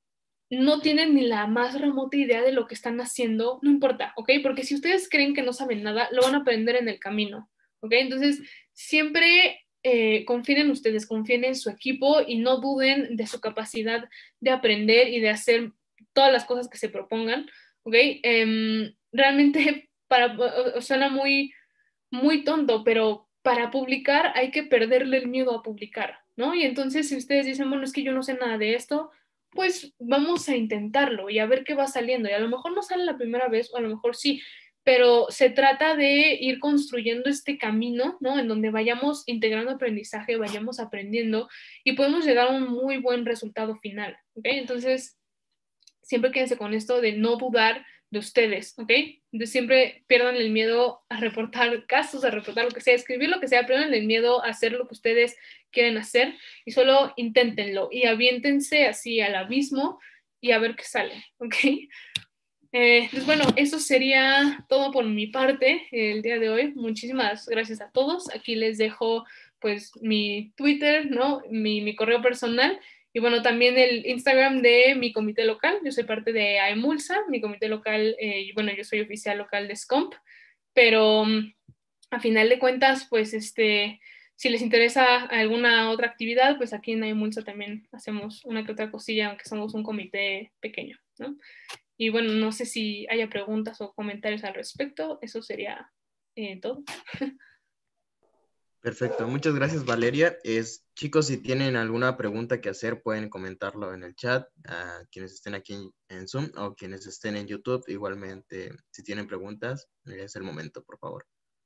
no tienen ni la más remota idea de lo que están haciendo, no importa, ¿ok? Porque si ustedes creen que no saben nada, lo van a aprender en el camino, ¿ok? Entonces, siempre eh, confíen en ustedes, confíen en su equipo y no duden de su capacidad de aprender y de hacer todas las cosas que se propongan, ¿ok? Eh, realmente para, suena muy, muy tonto, pero para publicar hay que perderle el miedo a publicar, ¿no? Y entonces si ustedes dicen, bueno, es que yo no sé nada de esto, pues vamos a intentarlo y a ver qué va saliendo. Y a lo mejor no sale la primera vez, o a lo mejor sí, pero se trata de ir construyendo este camino, ¿no? En donde vayamos integrando aprendizaje, vayamos aprendiendo y podemos llegar a un muy buen resultado final, ¿ok? Entonces, siempre quédense con esto de no dudar de ustedes, ¿ok? De siempre pierdan el miedo a reportar casos, a reportar lo que sea, escribir lo que sea, pierdan el miedo a hacer lo que ustedes quieren hacer y solo inténtenlo y aviéntense así al abismo y a ver qué sale, ¿ok? Eh, pues bueno, eso sería todo por mi parte el día de hoy. Muchísimas gracias a todos. Aquí les dejo pues mi Twitter, ¿no? Mi, mi correo personal y bueno, también el Instagram de mi comité local. Yo soy parte de AEMULSA, mi comité local, eh, y bueno, yo soy oficial local de SCOMP, pero um, a final de cuentas, pues este, si les interesa alguna otra actividad, pues aquí en AEMULSA también hacemos una que otra cosilla, aunque somos un comité pequeño, ¿no? Y bueno, no sé si haya preguntas o comentarios al respecto. Eso sería eh, todo. Perfecto, muchas gracias Valeria. Es, chicos, si tienen alguna pregunta que hacer, pueden comentarlo en el chat, a quienes estén aquí en, en Zoom o quienes estén en YouTube. Igualmente, si tienen preguntas, es el momento, por favor.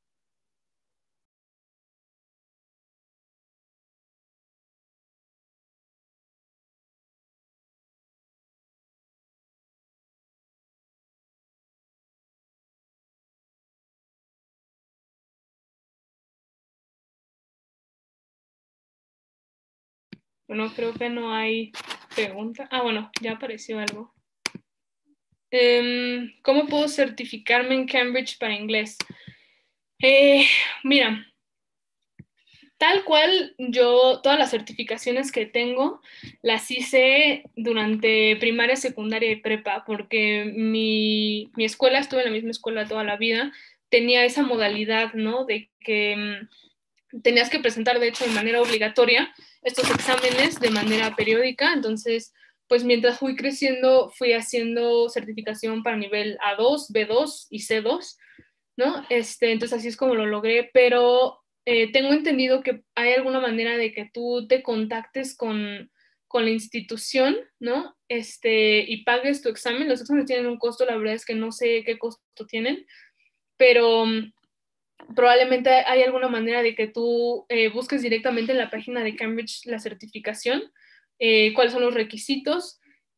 Bueno, creo que no hay pregunta. Ah, bueno, ya apareció algo. Eh, ¿Cómo puedo certificarme en Cambridge para inglés? Eh, mira, tal cual yo, todas las certificaciones que tengo, las hice durante primaria, secundaria y prepa, porque mi, mi escuela, estuve en la misma escuela toda la vida, tenía esa modalidad, ¿no? De que mm, tenías que presentar, de hecho, de manera obligatoria estos exámenes de manera periódica. Entonces, pues mientras fui creciendo, fui haciendo certificación para nivel A dos, B dos y C dos, ¿no? Este, entonces así es como lo logré, pero eh, tengo entendido que hay alguna manera de que tú te contactes con, con la institución, ¿no? Este, y pagues tu examen. Los exámenes tienen un costo, la verdad es que no sé qué costo tienen, pero um, probablemente hay alguna manera de que tú eh, busques directamente en la página de Cambridge la certificación, eh, cuáles son los requisitos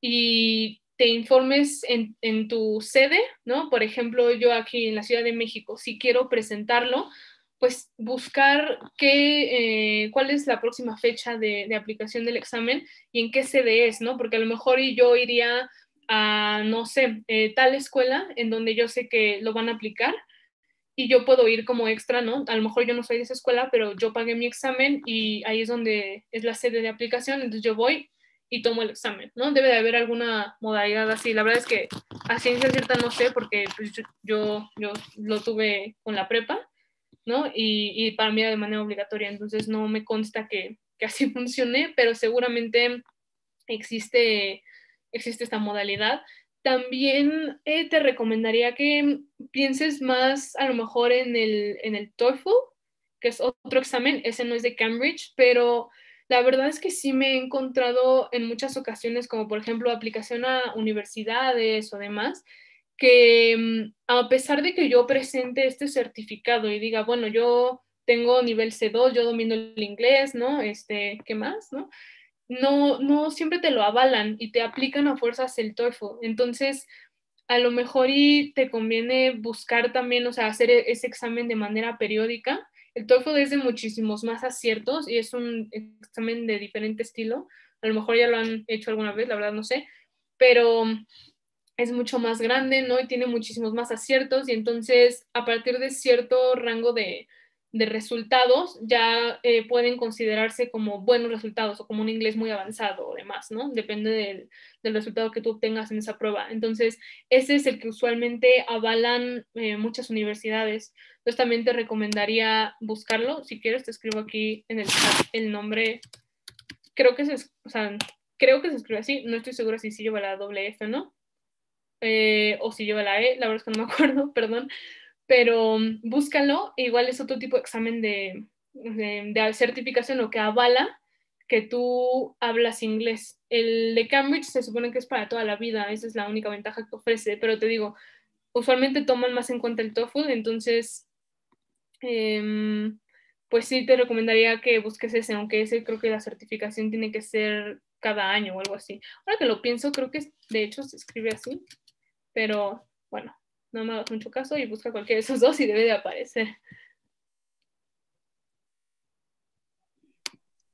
y te informes en, en, tu sede, ¿no? Por ejemplo, yo aquí en la Ciudad de México, si quiero presentarlo, pues buscar qué, eh, cuál es la próxima fecha de, de, aplicación del examen y en qué sede es, ¿no? Porque a lo mejor yo iría a, no sé, eh, tal escuela en donde yo sé que lo van a aplicar y yo puedo ir como extra, ¿no? A lo mejor yo no soy de esa escuela, pero yo pagué mi examen y ahí es donde es la sede de aplicación, entonces yo voy y tomo el examen, ¿no? Debe de haber alguna modalidad así. La verdad es que a ciencia cierta no sé, porque pues, yo, yo, yo lo tuve con la prepa, ¿no? Y, y para mí era de manera obligatoria, entonces no me consta que, que así funcione, pero seguramente existe, existe esta modalidad. También eh, te recomendaría que pienses más a lo mejor en el, en el TOEFL, que es otro examen, ese no es de Cambridge, pero la verdad es que sí me he encontrado en muchas ocasiones, como por ejemplo aplicación a universidades o demás, que mm, a pesar de que yo presente este certificado y diga, bueno, yo tengo nivel C dos, yo domino el inglés, ¿no? Este, ¿qué más, no? no, no siempre te lo avalan y te aplican a fuerzas el TOEFL. Entonces, a lo mejor y te conviene buscar también, o sea, hacer e- ese examen de manera periódica. El TOEFL es de muchísimos más aciertos y es un examen de diferente estilo. A lo mejor ya lo han hecho alguna vez, la verdad no sé, pero es mucho más grande, ¿no? Y tiene muchísimos más aciertos y entonces a partir de cierto rango de, de resultados ya eh, pueden considerarse como buenos resultados o como un inglés muy avanzado o demás, ¿no? Depende del, del resultado que tú obtengas en esa prueba. Entonces, ese es el que usualmente avalan eh, muchas universidades. Entonces, también te recomendaría buscarlo. Si quieres, te escribo aquí en el chat el nombre. Creo que se, o sea, creo que se escribe así. No estoy segura si sí lleva la doble F, ¿no? Eh, o si lleva la E, la verdad es que no me acuerdo, perdón, pero um, búscalo, igual es otro tipo de examen de, de, de certificación o que avala que tú hablas inglés. El de Cambridge se supone que es para toda la vida, esa es la única ventaja que ofrece, pero te digo, usualmente toman más en cuenta el TOEFL, entonces, eh, pues sí te recomendaría que busques ese, aunque ese creo que la certificación tiene que ser cada año o algo así. Ahora que lo pienso, creo que de hecho se escribe así, pero bueno, no me hagas mucho caso y busca cualquiera de esos dos y debe de aparecer.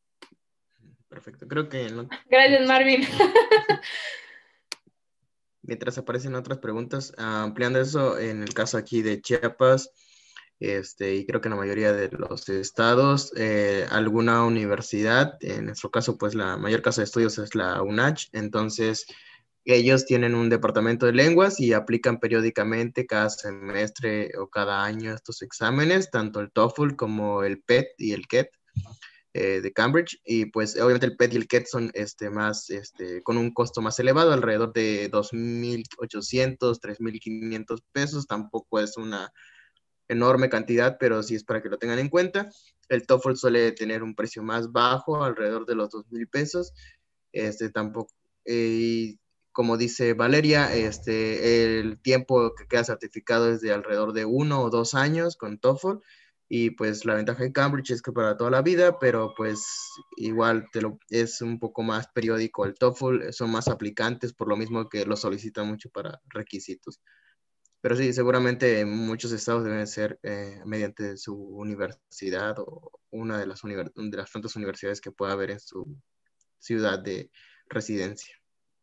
Perfecto, creo que no... Gracias, Marvin. mientras aparecen otras preguntas, ah, ampliando eso, en el caso aquí de Chiapas, este, y creo que en la mayoría de los estados, eh, alguna universidad, en nuestro caso, pues la mayor casa de estudios es la UNACH, entonces ellos tienen un departamento de lenguas y aplican periódicamente cada semestre o cada año estos exámenes, tanto el TOEFL como el P E T y el Q E T eh, de Cambridge. Y pues obviamente el P E T y el Q E T son este, más, este, con un costo más elevado, alrededor de dos mil ochocientos, tres mil quinientos pesos. Tampoco es una enorme cantidad, pero sí es para que lo tengan en cuenta. El TOEFL suele tener un precio más bajo, alrededor de los dos mil pesos. Este tampoco, eh, como dice Valeria, este, el tiempo que queda certificado es de alrededor de uno o dos años con TOEFL. Y pues la ventaja de Cambridge es que para toda la vida, pero pues igual te lo, es un poco más periódico el TOEFL, son más aplicantes, por lo mismo que lo solicitan mucho para requisitos. Pero sí, seguramente muchos estados deben ser eh, mediante su universidad o una de las, univers de las tantas universidades que pueda haber en su ciudad de residencia.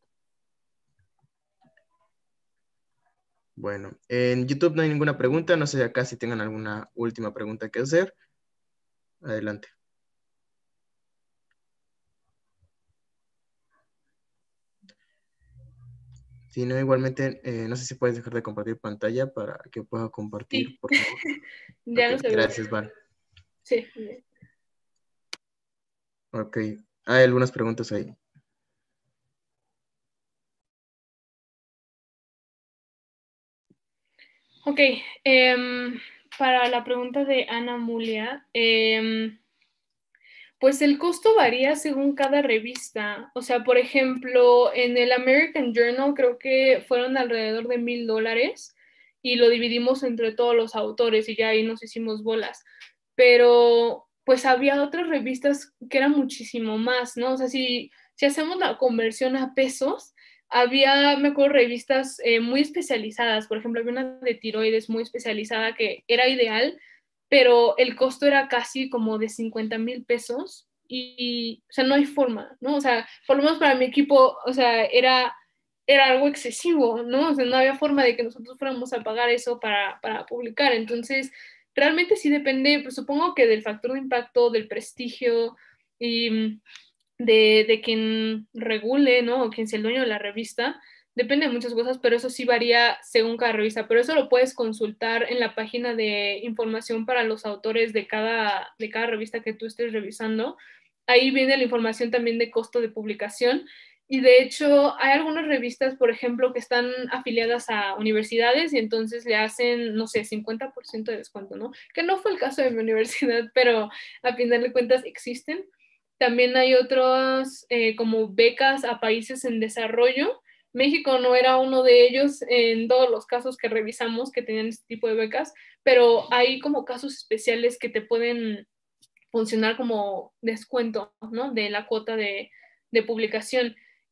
Bueno, en YouTube no hay ninguna pregunta. No sé acá si tengan alguna última pregunta que hacer. Adelante. Si no, igualmente, eh, no sé si puedes dejar de compartir pantalla para que pueda compartir, Sí, por favor. ya Ok, no se ve. gracias, Val. Sí. Ok, hay algunas preguntas ahí. Ok, em, para la pregunta de Ana Mulia, em, pues el costo varía según cada revista. O sea, por ejemplo, en el American Journal creo que fueron alrededor de mil dólares y lo dividimos entre todos los autores y ya ahí nos hicimos bolas. Pero pues había otras revistas que eran muchísimo más, ¿no? O sea, si, si hacemos la conversión a pesos, había, me acuerdo, revistas eh, muy especializadas. Por ejemplo, había una de tiroides muy especializada que era ideal, pero el costo era casi como de cincuenta mil pesos y, o sea, no hay forma, ¿no? O sea, por lo menos para mi equipo, o sea, era, era algo excesivo, ¿no? O sea, no había forma de que nosotros fuéramos a pagar eso para, para publicar. Entonces, realmente sí depende, pues supongo que del factor de impacto, del prestigio y de, de quien regule, ¿no? O quien sea el dueño de la revista. Depende de muchas cosas, pero eso sí varía según cada revista. Pero eso lo puedes consultar en la página de información para los autores de cada, de cada revista que tú estés revisando. Ahí viene la información también de costo de publicación. Y de hecho, hay algunas revistas, por ejemplo, que están afiliadas a universidades y entonces le hacen, no sé, cincuenta por ciento de descuento, ¿no? Que no fue el caso de mi universidad, pero a final de cuentas existen. También hay otras eh, como becas a países en desarrollo. México no era uno de ellos en todos los casos que revisamos que tenían este tipo de becas, pero hay como casos especiales que te pueden funcionar como descuento, ¿no? De la cuota de, de publicación.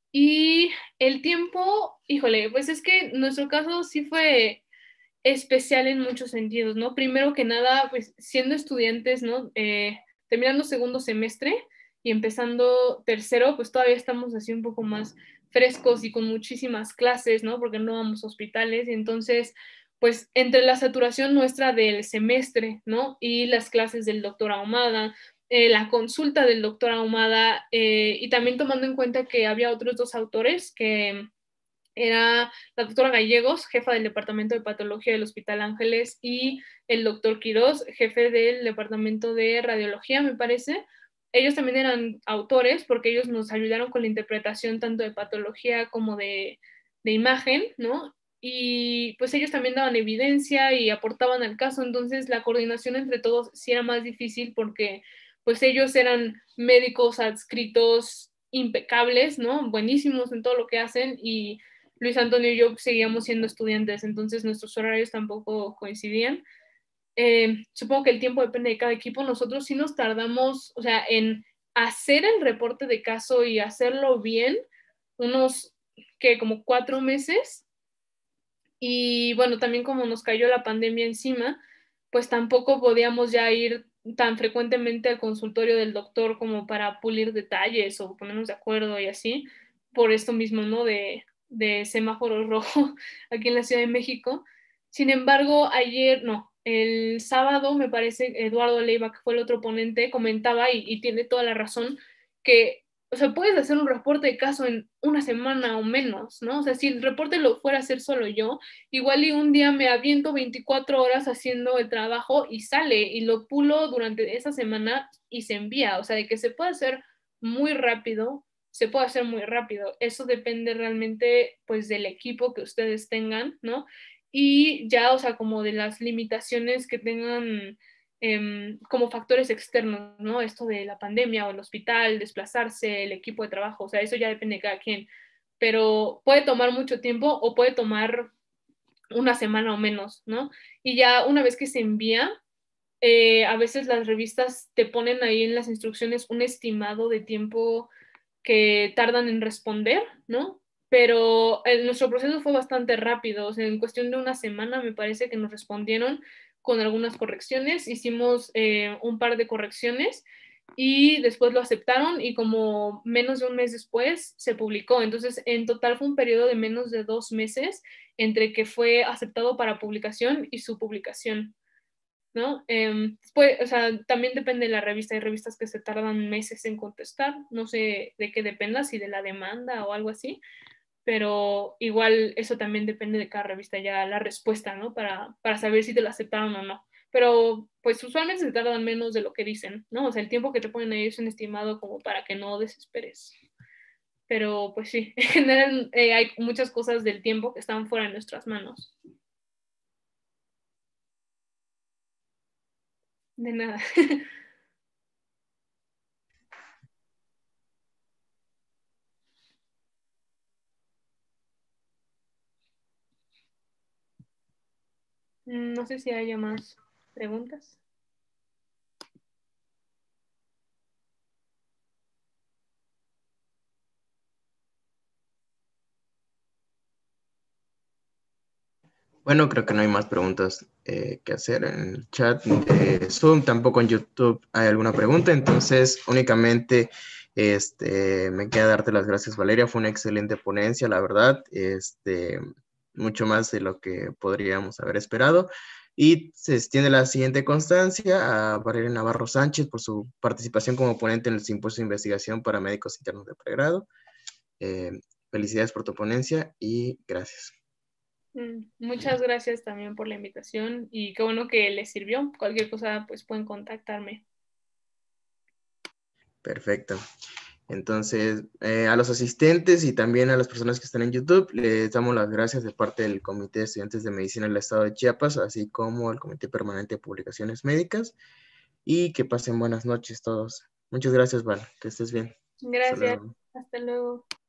Y el tiempo, híjole, pues es que nuestro caso sí fue especial en muchos sentidos, ¿no? Primero que nada, pues siendo estudiantes, ¿no? Eh, terminando segundo semestre y empezando tercero, pues todavía estamos así un poco más frescos y con muchísimas clases, ¿no? Porque no vamos a hospitales y entonces, pues entre la saturación nuestra del semestre, ¿no? Y las clases del doctor Ahumada, eh, la consulta del doctor Ahumada eh, y también tomando en cuenta que había otros dos autores que era la doctora Gallegos, jefa del Departamento de Patología del Hospital Ángeles, y el doctor Quirós, jefe del Departamento de Radiología, me parece. Ellos también eran autores porque ellos nos ayudaron con la interpretación tanto de patología como de, de imagen, ¿no? Y pues ellos también daban evidencia y aportaban al caso, entonces la coordinación entre todos sí era más difícil porque pues ellos eran médicos adscritos impecables, ¿no? Buenísimos en todo lo que hacen y Luis Antonio y yo seguíamos siendo estudiantes, entonces nuestros horarios tampoco coincidían. Eh, supongo que el tiempo depende de cada equipo. Nosotros sí nos tardamos, o sea, en hacer el reporte de caso y hacerlo bien, unos que como cuatro meses. Y bueno, también como nos cayó la pandemia encima, pues tampoco podíamos ya ir tan frecuentemente al consultorio del doctor como para pulir detalles o ponernos de acuerdo y así, por esto mismo, ¿no? De, de semáforo rojo aquí en la Ciudad de México. Sin embargo, ayer, no, el sábado me parece Eduardo Leiva, que fue el otro ponente, comentaba y, y tiene toda la razón, que, o sea, puedes hacer un reporte de caso en una semana o menos, ¿no? O sea, si el reporte lo fuera a hacer solo yo, igual y un día me aviento veinticuatro horas haciendo el trabajo y sale y lo pulo durante esa semana y se envía, o sea, de que se puede hacer muy rápido, se puede hacer muy rápido. Eso depende realmente, pues, del equipo que ustedes tengan, ¿no? Y ya, o sea, como de las limitaciones que tengan eh, como factores externos, ¿no? Esto de la pandemia o el hospital, desplazarse, el equipo de trabajo, o sea, eso ya depende de cada quien, pero puede tomar mucho tiempo o puede tomar una semana o menos, ¿no? Y ya una vez que se envía, eh, a veces las revistas te ponen ahí en las instrucciones un estimado de tiempo que tardan en responder, ¿no? Pero el, nuestro proceso fue bastante rápido, o sea, en cuestión de una semana me parece que nos respondieron con algunas correcciones, hicimos eh, un par de correcciones y después lo aceptaron y como menos de un mes después se publicó. Entonces, en total fue un periodo de menos de dos meses entre que fue aceptado para publicación y su publicación. ¿No? Eh, pues, o sea, también depende de la revista. Hay revistas que se tardan meses en contestar. No sé de qué dependa, si de la demanda o algo así, pero igual eso también depende de cada revista, ya la respuesta, ¿no? Para, para saber si te la aceptaron o no. Pero pues usualmente se tardan menos de lo que dicen, ¿no? O sea, el tiempo que te ponen ahí es un estimado como para que no desesperes. Pero pues sí, en general eh, hay muchas cosas del tiempo que están fuera de nuestras manos. De nada. No sé si haya más preguntas. Bueno, creo que no hay más preguntas eh, que hacer en el chat de Zoom, tampoco en YouTube hay alguna pregunta, entonces únicamente este, me queda darte las gracias, Valeria, fue una excelente ponencia, la verdad, este, mucho más de lo que podríamos haber esperado, y se extiende la siguiente constancia a Valeria Navarro Sánchez por su participación como ponente en el Simposio de Investigación para Médicos Internos de Pregrado. Eh, felicidades por tu ponencia y gracias. Muchas gracias también por la invitación y qué bueno que les sirvió. Cualquier cosa, pues pueden contactarme. Perfecto. Entonces, eh, a los asistentes y también a las personas que están en YouTube, les damos las gracias de parte del Comité de Estudiantes de Medicina del Estado de Chiapas, así como el Comité Permanente de Publicaciones Médicas, y que pasen buenas noches todos. Muchas gracias, Val, que estés bien. Hasta Gracias. luego. Hasta luego.